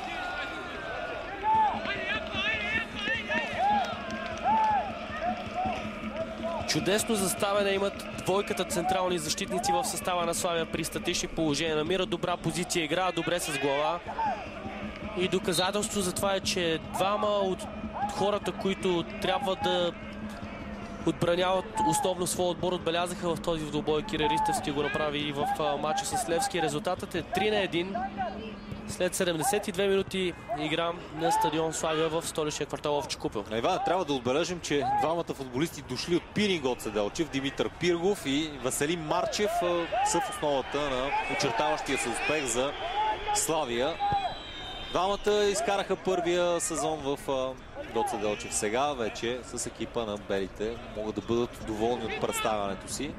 Чудесно заставяне имат двойката централни защитници в състава на Славия при статични положения. Намира добра позиция, игра добре с глава. И доказателство за това е, че двама от хората, които трябва да отбраняват основно своя отбор, отбелязаха в този двубой. Кира Ристевски го направи и в матча с Левски. Резултатът е три на един. След седемдесет и две минути игра на стадион Славия в столичния квартал Овчи купел. Иван, трябва да отбележим, че двамата футболисти дошли от Пирин Гоце Делчев, Димитър Пиргов и Веселин Марчев са в основата на очертаващия се успех за Славия. Двамата изкараха първия сезон в Гоце Делчев. Сега вече с екипа на белите могат да бъдат доволни от представянето си.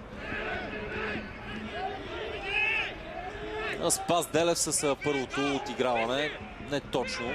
Спас Делев с първото отиграване. Не точно.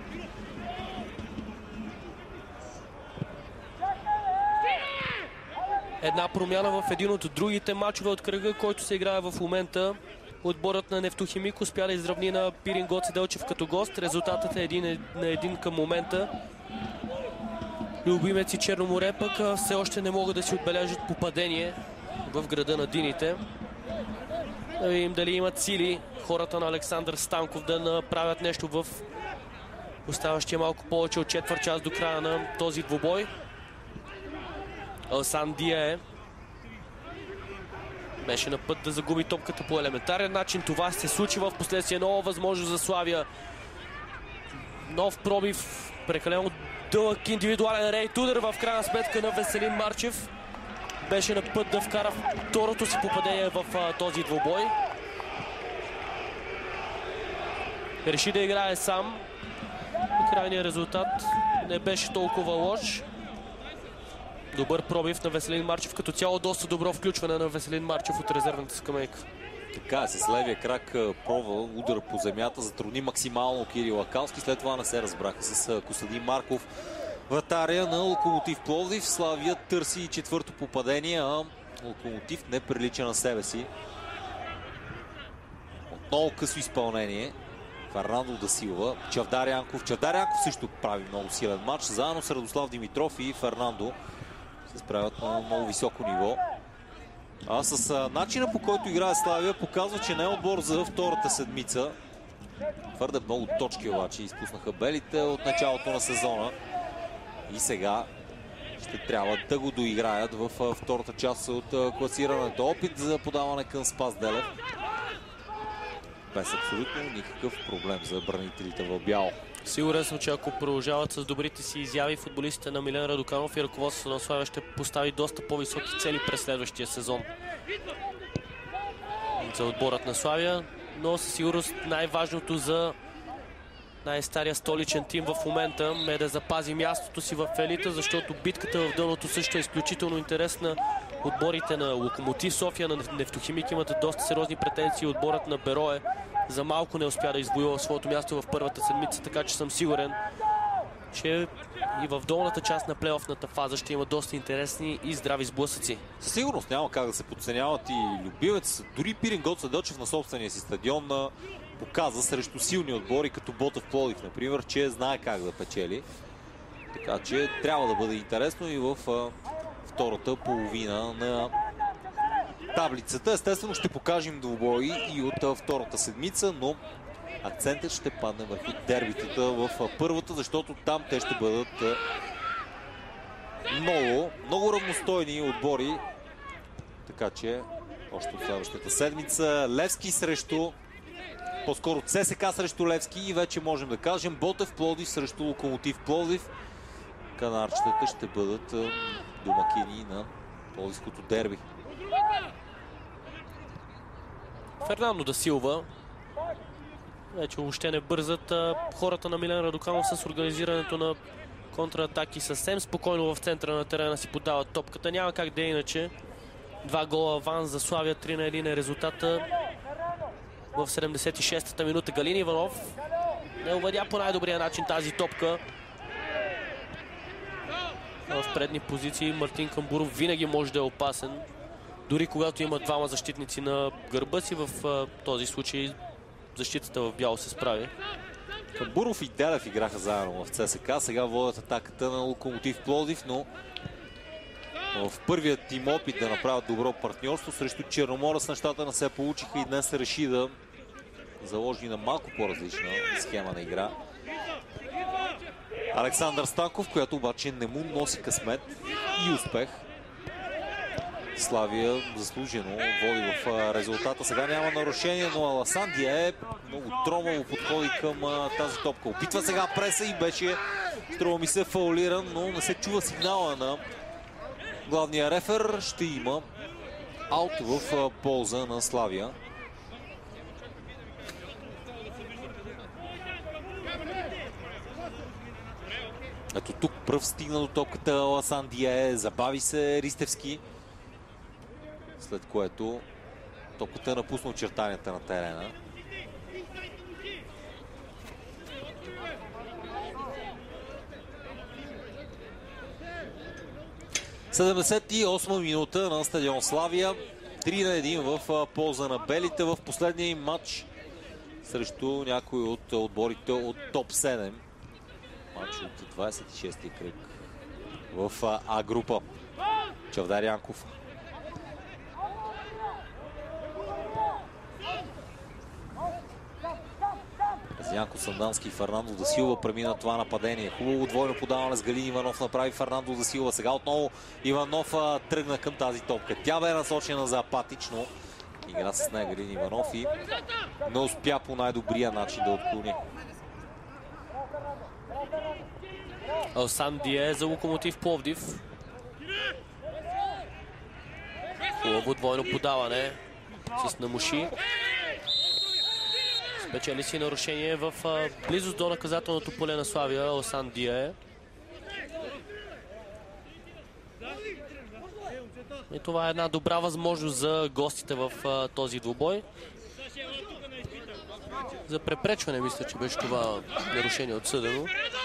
Една промяна в един от другите мачове от кръга, който се играе в момента. Отборът на Нефтохимик успя да изравни на Пирин Гоце Делчев като гост. Резултатът е един на един към момента. Любимеци Черноморе пък все още не могат да си отбележат попадение в града на Дините. Да видим дали имат сили хората на Александър Станков да направят нещо в оставащия малко повече от четвърт час до края на този двубой. Алсан Дие беше на път да загуби топката по елементарен начин. Това се случи в последствие. Нова възможност за Славия. Нов пробив. Прекалено дълъг индивидуален рейд удар в крайна сметка на Веселин Марчев. Беше на път да вкара второто си попадение в а, този двубой. Реши да играе сам. И крайният резултат не беше толкова лош. Добър пробив на Веселин Марчев. Като цяло доста добро включване на Веселин Марчев от резервната скамейка. Така, с левия крак пробва удар по земята, затрудни максимално Кирил Акалски. След това не се разбраха с Костадин Марков. Вратаря на Локомотив Пловдив. Славия търси четвърто попадение, а Локомотив не прилича на себе си. Отново късо изпълнение. Фернандо да Силва. Чавдар Янков. Чавдар Янков също прави много силен матч. Заедно с Радослав Димитров и Фернандо се справят на много високо ниво. А с а, начина, по който играе Славия, показва, че не е отбор за втората седмица. Твърде много точки обаче изпуснаха белите от началото на сезона. И сега ще трябва да го доиграят в а, втората част от а, класирането. Опит за подаване към Спас Делев. Без абсолютно никакъв проблем за бранителите в бяло. Сигурен съм, че ако продължават с добрите си изяви, футболистите на Милен Радоканов и ръководството на Славия ще постави доста по-високи цели през следващия сезон за отборът на Славия. Но със сигурност най-важното за най-стария столичен тим в момента е да запази мястото си в елита, защото битката в дъното също е изключително интересна. Отборите на Локомотив София, на Нефтохимик имат доста сериозни претенции. Отборът на Берое за малко не успя да извоюва своето място в първата седмица, така че съм сигурен, че и в долната част на плейофната фаза ще има доста интересни и здрави сблъсъци. Със сигурност няма как да се подценяват и любимец. Дори Пирин Гоце Делчев на собствения си стадион показа срещу силни отбори, като Ботев Пловдив, например, че знае как да печели. Така че трябва да бъде интересно и в втората половина на таблицата. Естествено ще покажем двубои и от втората седмица, но акцентът ще падне върху дербитата в първата, защото там те ще бъдат много, много равностойни отбори. Така че още от следващата седмица Левски срещу, по-скоро ЦСКА срещу Левски и вече можем да кажем Ботев Пловдив срещу Локомотив Пловдив. Канарчетата ще бъдат домакини на пловдивското дерби. Фернандо да Силва. Вече въобще не бързат хората на Милен Радоканов с организирането на контратаки. Съвсем спокойно в центъра на терена си подават топката. Няма как да е иначе. Два гола аванс за Славия, три на един е резултата. В седемдесет и шестата минута Галин Иванов не уведя по най-добрия начин тази топка. В предни позиции Мартин Камбуров винаги може да е опасен. Дори когато има двама защитници на гърба си, в този случай защитата в бяло се справи. Камбуров и Делев играха заедно в ЦСКА. Сега водят атаката на Локомотив Пловдив, но в първият им опит да направят добро партньорство срещу Черноморец нещата не се получиха и днес се реши да заложи на малко по-различна схема на игра. Александър Станков, която обаче не му носи късмет и успех. Славия заслужено води в резултата. Сега няма нарушение, но Аласандия е много тромаво подходи към тази топка. Опитва сега преса и беше, струва ми се, фаулиран, но не се чува сигнала на главния рефер. Ще има аут в полза на Славия. Ето тук пръв стигна до топката Аласандия, забави се Ристевски, след което топката напусна очертанията на терена. седемдесет и осма минута на стадион Славия. три на едно в полза на белите в последния им матч срещу някои от отборите от топ седем. Матч от двадесет и шести кръг в А група. Чавдар Янков. През Янков, Сандански и Фернандо да Силва премина това нападение. Хубаво двойно подаване с Галин Иванов направи Фернандо да Силва. Сега отново Иванов а, тръгна към тази топка. Тя бе насочена за Апатич, но игра с нея Галин Иванов и не успя по най-добрия начин да отклони. Аласандия за Локомотив Пловдив. Хубаво двойно подаване с Намуши. Спечели си нарушение в а, близост до наказателното поле на Славия. Аласандия. И това е една добра възможност за гостите в а, този двубой. За препречване мисля, че беше това нарушение отсъдено.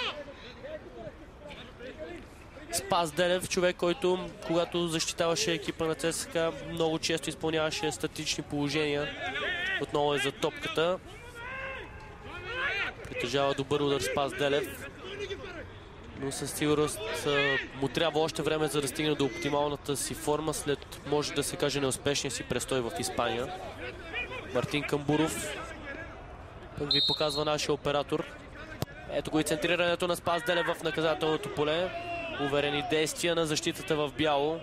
Спас Делев, човек, който когато защитаваше екипа на ЦСКА, много често изпълняваше статични положения. Отново е за топката. Притежава добър удар Спас Делев. Но със сигурност му трябва още време, за да стигне до оптималната си форма след, може да се каже, неуспешния си престой в Испания. Мартин Камбуров. Пък ви показва нашия оператор. Ето го и центрирането на Спас Делев в наказателното поле. Уверени действия на защитата в бяло.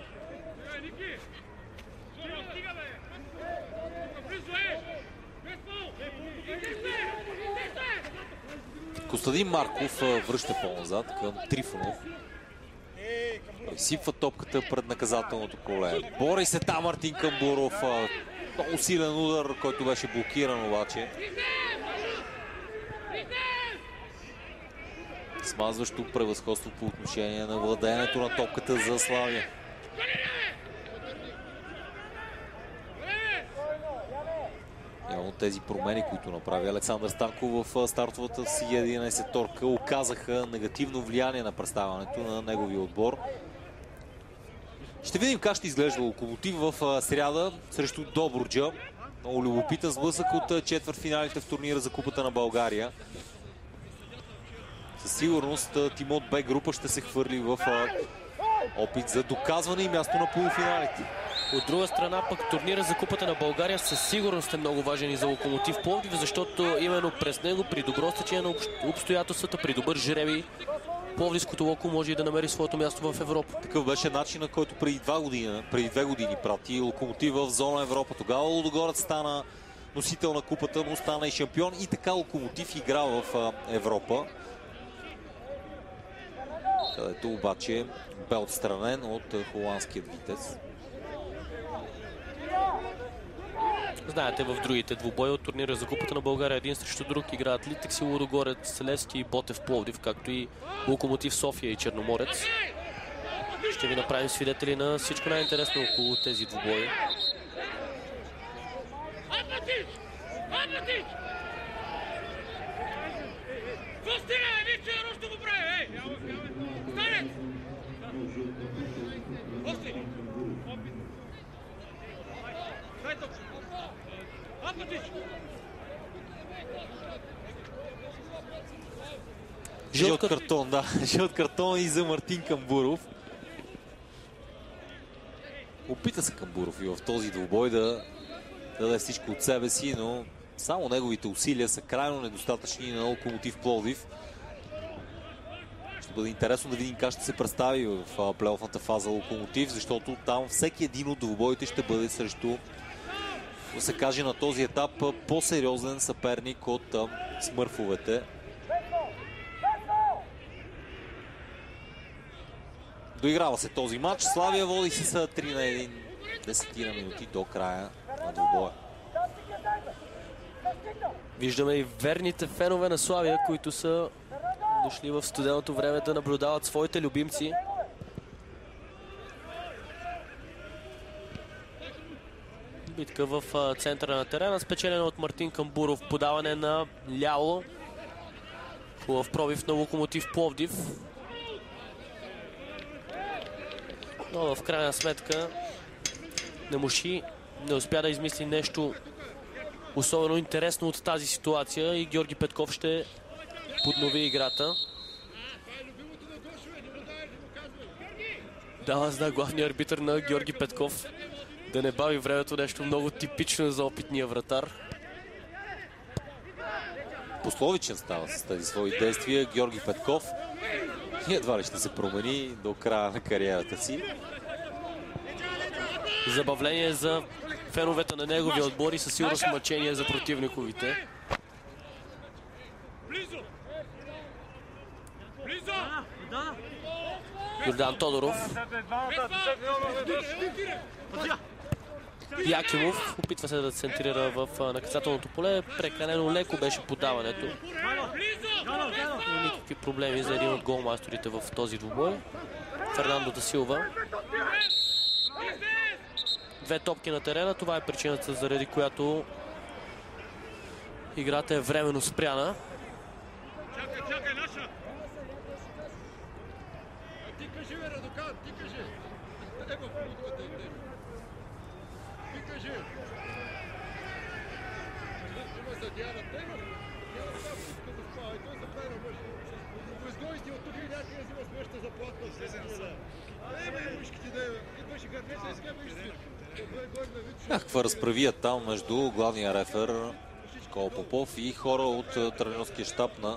Костадин Марков връща по-назад към Трифонов. Изсипва топката пред наказателното поле. Бори се там Мартин Камбуров. Много силен удар, който беше блокиран обаче. Смазващо превъзходство по отношение на владеенето на топката за Славия. Явно тези промени, които направи Александър Станков в стартовата си единадесеторка, оказаха негативно влияние на представянето на неговия отбор. Ще видим как ще изглежда Локомотив в сряда срещу Добруджа. Много любопитен сблъсък от четвъртфиналите в турнира за Купата на България. Със сигурност Тимот Б група ще се хвърли в опит за доказване и място на полуфиналите. От друга страна пък турнира за Купата на България със сигурност е много важен и за Локомотив Пловдив, защото именно през него, при добро стечение на обстоятелствата, при добър жребий, пловдивското Локо може и да намери своето място в Европа. Такъв беше начинът, който преди, два години, преди две години прати Локомотив в зона Европа. Тогава Лудогорец стана носител на Купата, но стана и шампион, и така Локомотив игра в Европа, където обаче бе отстранен от холандският Витес. Знаете, в другите двубои от турнира за Купата на България един срещу друг играят Литекс и Лудогорец, Левски и Ботев Пловдив, както и Локомотив София и Черноморец. Ще ви направим свидетели на всичко най-интересно около тези двубои. Жълт картон, да. Жълт картон и за Мартин Камбуров. Опита се Камбуров и в този двубой да даде всичко от себе си, но само неговите усилия са крайно недостатъчни на Локомотив Пловдив. Ще бъде интересно да видим как ще се представи в плейофната фаза Локомотив, защото там всеки един от двубоите ще бъде срещу, да се каже на този етап, по-сериозен съперник от смърфовете. Доиграва се този матч. Славия води си са три на едно, десетина минути до края на двубоя. Виждаме и верните фенове на Славия, които са дошли в студеното време да наблюдават своите любимци. Битка в центъра на терена, спечелена от Мартин Камбуров. Подаване на ляво. Хубав пробив на Локомотив Пловдив. Но в крайна сметка Немуши не успя да измисли нещо особено интересно от тази ситуация и Георги Петков ще поднови играта. Дава знак главния арбитър на Георги Петков да не бави времето, нещо много типично за опитния вратар. Пословичен става с тези свои действия Георги Петков. И едва ли ще се промени до края на кариерата си. Забавление за феновете на неговия отбор и със сигурност мъчение за противниковите. Йордан Тодоров. Якимов опитва се да центрира в наказателното поле. Прекалено леко беше подаването. Никакви проблеми за един от голмайсторите в този двубой. Фернандо да Силва. Две топки на терена. Това е причината, заради която играта е временно спряна. Чакай, чакай, наша! Ти кажи, бе, Радокан, ти кажи! Ево, другата идея. Ти кажи! Има съдия на тема. Няма това, иска да спава. И той се прави на мъж. Го изгониш ти от тук и някъде да взимаш мъжта заплатна. Абе, бе, мъжките да е. Идваш и как не сега виж си. Някаква разправия там между главния рефер Никола Попов и хора от тренерския щаб на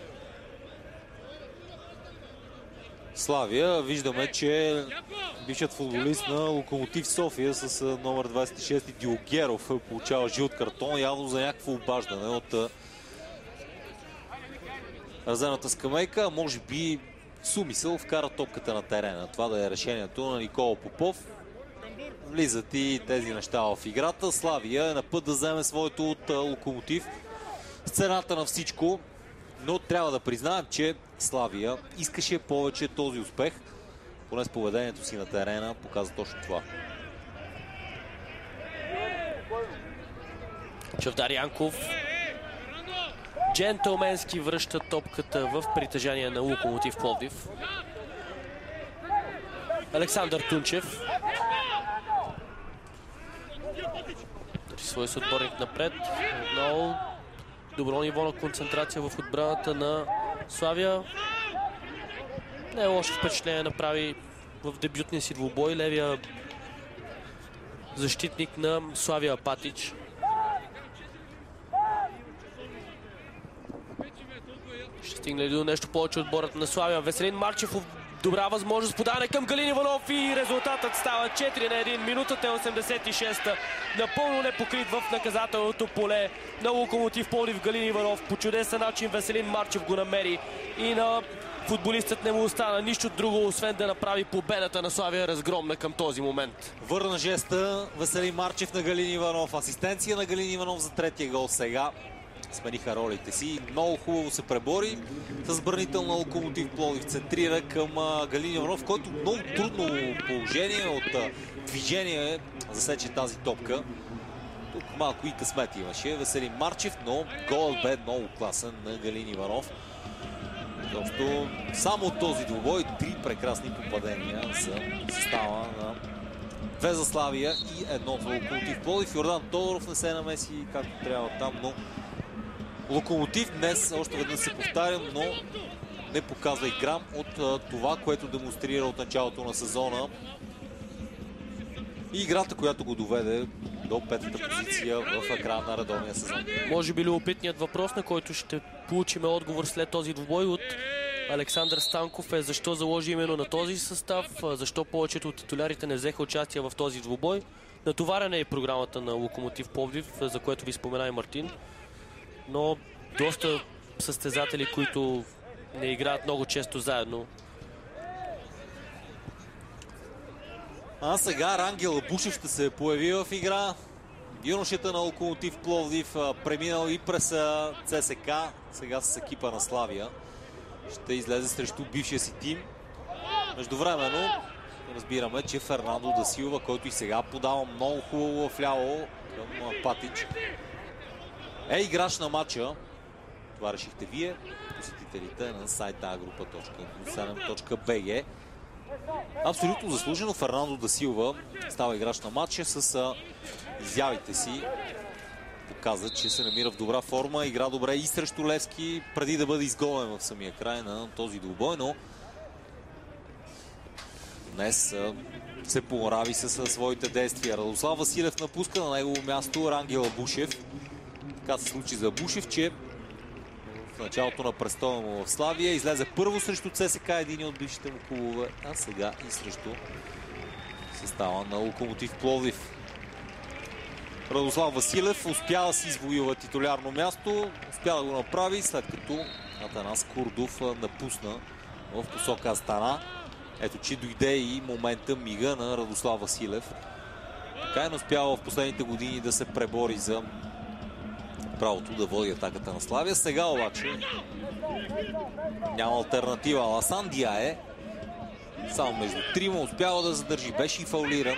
Славия. Виждаме, че бившият футболист на Локомотив София с номер двадесет и шест Дилгеров получава жълт картон, явно за някакво обаждане от разената скамейка. Може би с умисъл вкара топката на терена. Това да е решението на Никола Попов. Влизат и тези неща в играта. Славия е на път да вземе своето от Локомотив. Сцената на всичко. Но трябва да признаем, че Славия искаше повече този успех. Поне с поведението си на терена показва точно това. Чавдар Янков джентълменски връща топката в притежание на Локомотив Пловдив. Александър Тунчев държи свой съотборник напред. Отново добро ниво на концентрация в отбраната на Славия. Не е лошо впечатление направи в дебютния си двубой левия защитник на Славия Патич. Ще стигне ли до нещо повече отборът на Славия? Веселин Марчев, добра възможност, подаване към Галин Иванов и резултатът става четири на едно. Минутата е осемдесет и шеста. Напълно непокрит в наказателното поле на Локомотив Пловдив. Галин Иванов по чудесен начин Веселин Марчев го намери и на футболистът не му остана нищо друго, освен да направи победата на Славия разгромна към този момент. Върна жеста Веселин Марчев на Галин Иванов. Асистенция на Галин Иванов за третия гол сега. Смениха ролите си. Много хубаво се пребори с бранител на Локомотив Пловдив. Центрира към Галин Иванов, който много трудно положение от движение засече тази топка. Тук малко и късмет имаше Веселин Марчев, но голът бе много класен на Галин Иванов. Защото само от този двубой три прекрасни попадения за състава на две за Славия и едно за Локомотив Пловдив. Йордан Тодоров не се намеси както трябва там, но Локомотив днес, още веднъж се повтарям, но не показва и грам от а, това, което демонстрира от началото на сезона. И играта, която го доведе до петата позиция в края на редовния сезон. Може би любопитният въпрос, на който ще получим отговор след този двубой от Александър Станков е защо заложи именно на този състав, защо повечето от титулярите не взеха участие в този двубой. Натоварена е програмата на Локомотив Пловдив, за което ви спомена и Мартин. Но доста състезатели, които не играят много често заедно. А сега Рангел Бушев ще се появи в игра. Юношата на Локомотив Пловдив, преминал и през ЦСКА, сега с екипа на Славия. Ще излезе срещу бившия си тим. Междувременно разбираме, че Фернандо да Силва, който и сега подава много хубаво вляво към Патич, е играч на матча. Това решихте вие, посетителите на сайта агрупа точка седем точка би джи. Абсолютно заслужено Фернандо да Силва става играч на матча с изявите си. Показа, че се намира в добра форма, игра добре и срещу Левски, преди да бъде изгонен в самия край на този двубой, но днес се понрави със своите действия. Радослав Василев напуска, на негово място Рангел Бушев. Така се случи за Бушев, че в началото на престоя му в Славия излезе първо срещу ЦСКА, един от бившите му клубове, а сега и срещу състава на Локомотив Пловдив. Радослав Василев успя да си извоюва титулярно място, успя да го направи, след като Атанас Курдов напусна в посока Астана. Ето, че дойде и момента, мига на Радослав Василев. Така е не успява в последните години да се пребори за правото да води атаката на Славия. Сега обаче няма алтернатива. Аласан Диае само между трима успява да задържи. Беше и фаулиран.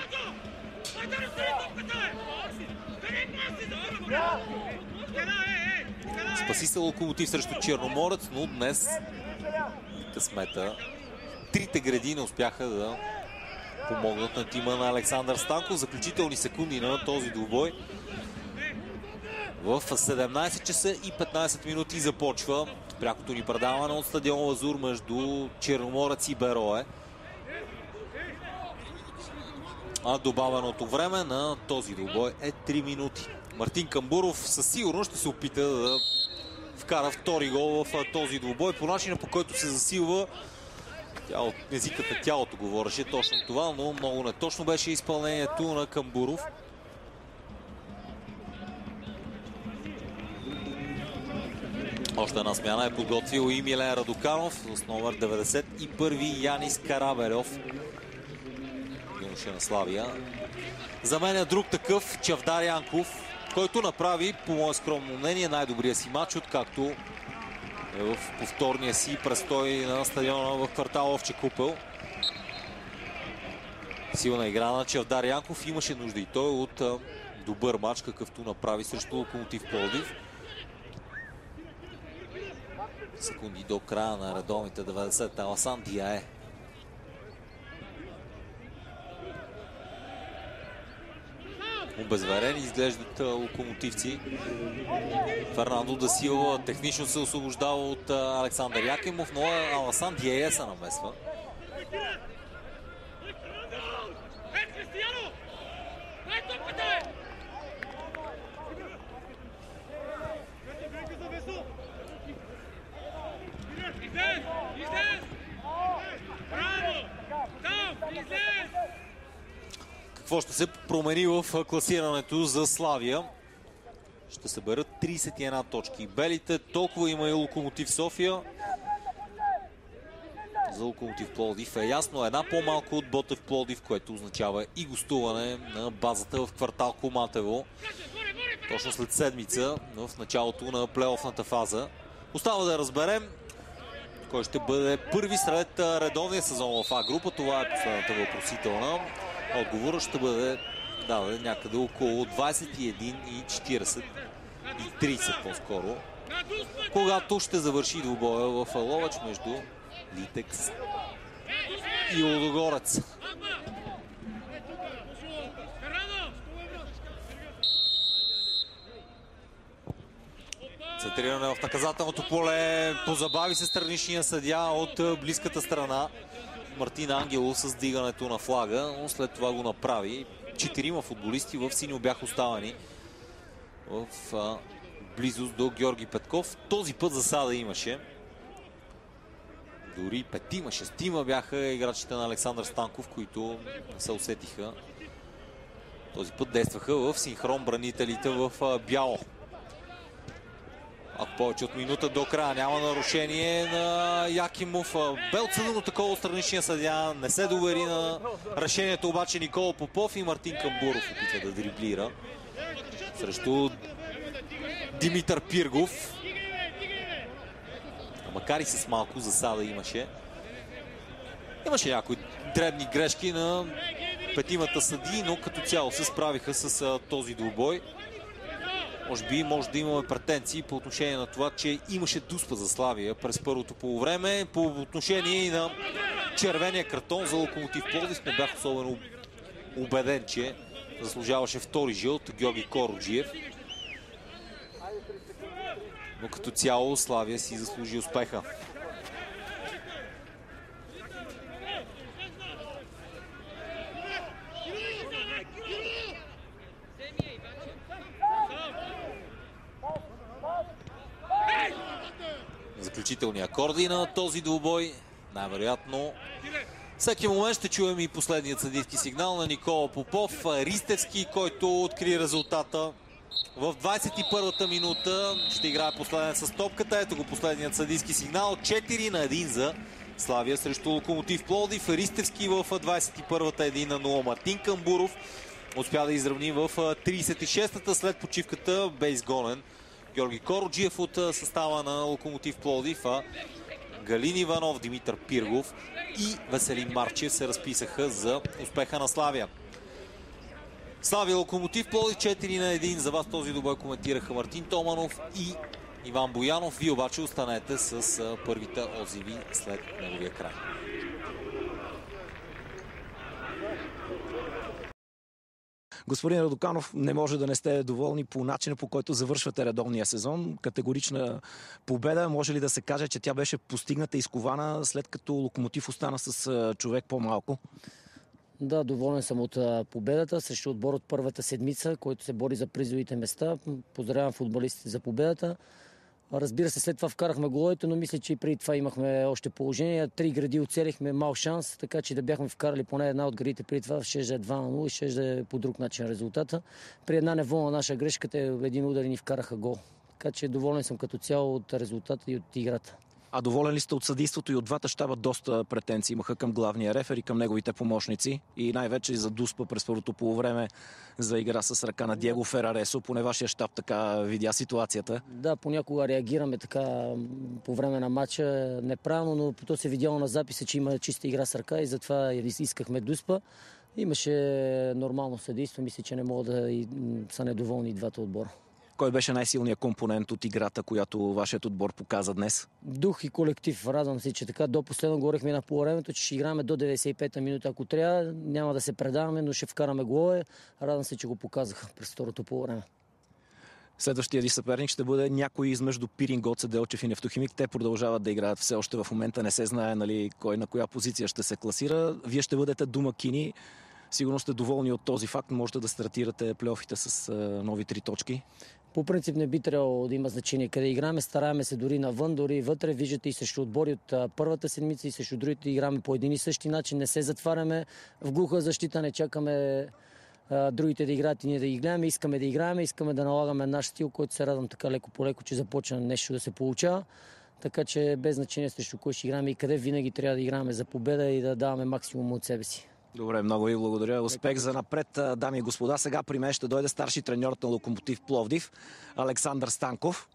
Спаси се Локомотив срещу Черноморец, но днес късмета. Трите гради не успяха да помогнат на тима на Александър Станков. Заключителни секунди на този двубой. В седемнайсет часа и петнайсет минути започва прякото ни предаване от стадион Лазур между Черноморец и Берое. А добавеното време на този двубой е три минути. Мартин Камбуров със сигурност ще се опита да вкара втори гол в този двубой по начина, по който се засилва. Тяло, езикът на тялото говореше точно това, но много неточно беше изпълнението на Камбуров. Още една смяна е подготвил и Милен Радоканов с номер деветдесет и първи Янис Карабелев. Юноша на Славия. За мен е друг такъв Чавдар Янков, който направи, по мое скромно мнение, най-добрия си матч, откакто е в повторния си престой на стадиона в квартал Овче купел. Силна игра на Чавдар Янков. Имаше нужда и той от а, добър матч, какъвто направи срещу Локомотив Пловдив. Секунди до края на редовните деветдесет. Аласан Диае. Обезверени изглеждат локомотивци. Фернандо да Силва технично се освобождава от Александър Якимов, но Аласан Диае се намесва. Какво ще се промени в класирането за Славия? Ще съберат трийсет и една точки. Белите толкова има и Локомотив София. За Локомотив Пловдив е ясно. Една по-малко от Ботев Пловдив, което означава и гостуване на базата в квартал Коматево. Точно след седмица, в началото на плейофната фаза. Остава да разберем кой ще бъде първи сред редовния сезон в А-група. Това е последната въпросителна. Отговорът ще бъде даден някъде около двайсет и един и четирийсет и трийсет по-скоро, когато ще завърши двубоя в Ловеч между Литекс и Лудогорец. Центриране в наказателното поле. Позабави се страничния съдия от близката страна. Мартин Ангелов с дигането на флага, но след това го направи. Четирима футболисти в синьо бяха оставени в а, близост до Георги Петков. Този път засада имаше. Дори петима, шестима бяха играчите на Александър Станков, които не се усетиха. Този път действаха в синхрон бранителите в бяло. Ако повече от минута до края няма нарушение на Якимов. Бе отсъдено такова от страничния съдия. Не се довери на решението обаче Никола Попов и Мартин Камбуров опитва да дриблира срещу Димитър Пиргов. Макар и с малко засада имаше. Имаше някои дребни грешки на петимата съдии, но като цяло се справиха с а, този двубой. Може би може да имаме претенции по отношение на това, че имаше дуспа за Славия през първото полувреме. По отношение и на червения картон за Локомотив Пловдив не бях особено убеден, че заслужаваше втори жълт Георги Короджиев. Но като цяло Славия си заслужи успеха. Заключителни акорди на този двубой. Най-вероятно всеки момент ще чуем и последният съдийски сигнал на Никола Попов. Ристевски, който откри резултата в двадесет и първата минута. Ще играе последен с топката. Ето го последният съдийски сигнал. четири на един за Славия срещу Локомотив Пловдив. Ристевски в двадесет и първата един на нула. Мартин Камбуров успя да изравни в тридесет и шестата. След почивката бе изгонен Георги Короджиев от състава на Локомотив Пловдив, а Галин Иванов, Димитър Пиргов и Веселин Марчев се разписаха за успеха на Славия. Славия Локомотив Пловдив четири на един. За вас този двубой коментираха Мартин Томанов и Иван Боянов. Вие обаче останете с първите отзиви след неговия край. Господин Радоканов, не може да не сте доволни по начина, по който завършвате редовния сезон. Категорична победа. Може ли да се каже, че тя беше постигната и изкована, след като Локомотив остана с човек по-малко? Да, доволен съм от победата срещу отбор от първата седмица, който се бори за призовите места. Поздравявам футболистите за победата. Разбира се, след това вкарахме головете, но мисля, че и преди това имахме още положение. Три гради оцелихме мал шанс, така че да бяхме вкарали поне една от градите преди това, ще е два на нула и ще е по друг начин резултата. При една неволна наша грешка, те един удар и ни вкараха гол. Така че доволен съм като цяло от резултата и от играта. А доволен ли сте от съдийството? И от двата щаба доста претенции имаха към главния рефер и към неговите помощници. И най-вече за дуспа през първото полувреме за игра с ръка на Диего Фераресо. Поне вашия щаб така видя ситуацията. Да, понякога реагираме така по време на матча неправилно, но то се видяло на записа, че има чиста игра с ръка и затова искахме дуспа. Имаше нормално съдийство. Мисля, че не могат да и са недоволни и двата отбора. Кой беше най-силният компонент от играта, която вашият отбор показа днес? Дух и колектив. Радвам се, че така до последно говорихме на полувремето, че ще играме до деветдесет и пета минута. Ако трябва, няма да се предаваме, но ще вкараме голове. Радвам се, че го показаха през второто полувреме. Следващия ви съперник ще бъде някой измежду Пирин, Гоце Делчев и Нефтохимик. Те продължават да играят все още в момента. Не се знае, нали, кой на коя позиция ще се класира. Вие ще бъдете домакини. Сигурно сте доволни от този факт. Можете да стартирате плейофите с а, нови три точки. По принцип не би трябвало да има значение къде играме. Стараеме се дори навън, дори вътре. Виждате и срещу отбори от а, първата седмица и срещу другите играме по един и същи начин. Не се затваряме в глуха защита, не чакаме а, другите да играят и ние да ги гледаме. Искаме да играем, искаме да налагаме наш стил, който се радвам така леко по леко, че започна нещо да се получава. Така че без значение срещу кой ще играем и къде, винаги трябва да играем за победа и да даваме максимум от себе си. Добре, много ви благодаря. Успех за напред, дами и господа. Сега при мен ще дойде старши треньорът на Локомотив Пловдив, Александър Станков.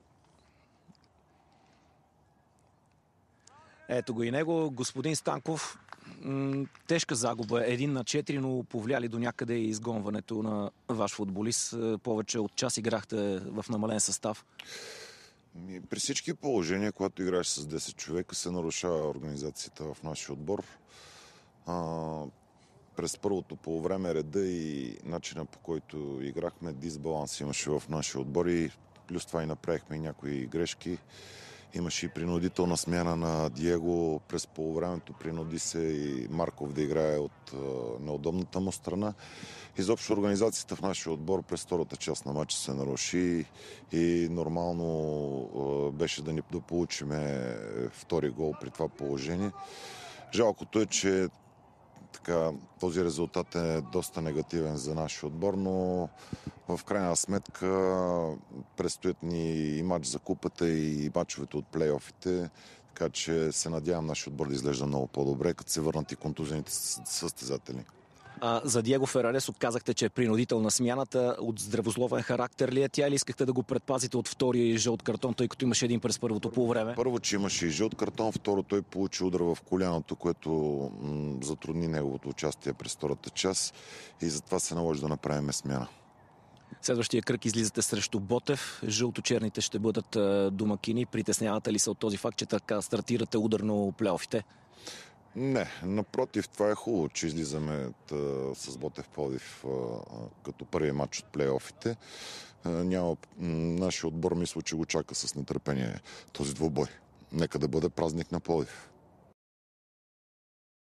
Ето го и него. Господин Станков, тежка загуба. Един на четири, но повлияли до някъде и изгонването на ваш футболист. Повече от час играхте в намален състав. При всички положения, когато играеш с десет човека, се нарушава организацията в нашия отбор. А, през първото полувреме реда и начина, по който играхме, дисбаланс имаше в нашия отбор и плюс това и направихме и някои грешки. Имаше и принудителна смяна на Диего през полувремето. Принуди се и Марков да играе от неудобната му страна. Изобщо организацията в нашия отбор през втората част на матча се наруши и нормално беше да ни да получиме втори гол при това положение. Жалкото е, че така, този резултат е доста негативен за нашия отбор, но в крайна сметка предстоят ни и матч за купата, и матчовете от плейофите, така че се надявам нашия отбор да изглежда много по-добре, като се върнат и контузените състезатели. А, за Диего Ферарес отказахте, че е принудителна смяната. От здравословен характер ли е тя или искахте да го предпазите от втория жълт картон, тъй като имаше един през първото полувреме? Първо, че имаше и жълт картон, второ, той получи удар в коляното, което м- затрудни неговото участие през втората част и затова се наложи да направим смяна. Следващия кръг излизате срещу Ботев. Жълто-черните ще бъдат а, домакини. Притеснявате ли се от този факт, че така стартирате ударно плейофите? Не, напротив, това е хубаво, че излизаме тъ, с Ботев Пловдив а, като първи матч от плейофите. А, няма, нашия отбор мисля, че го чака с нетърпение този двубой. Нека да бъде празник на Пловдив.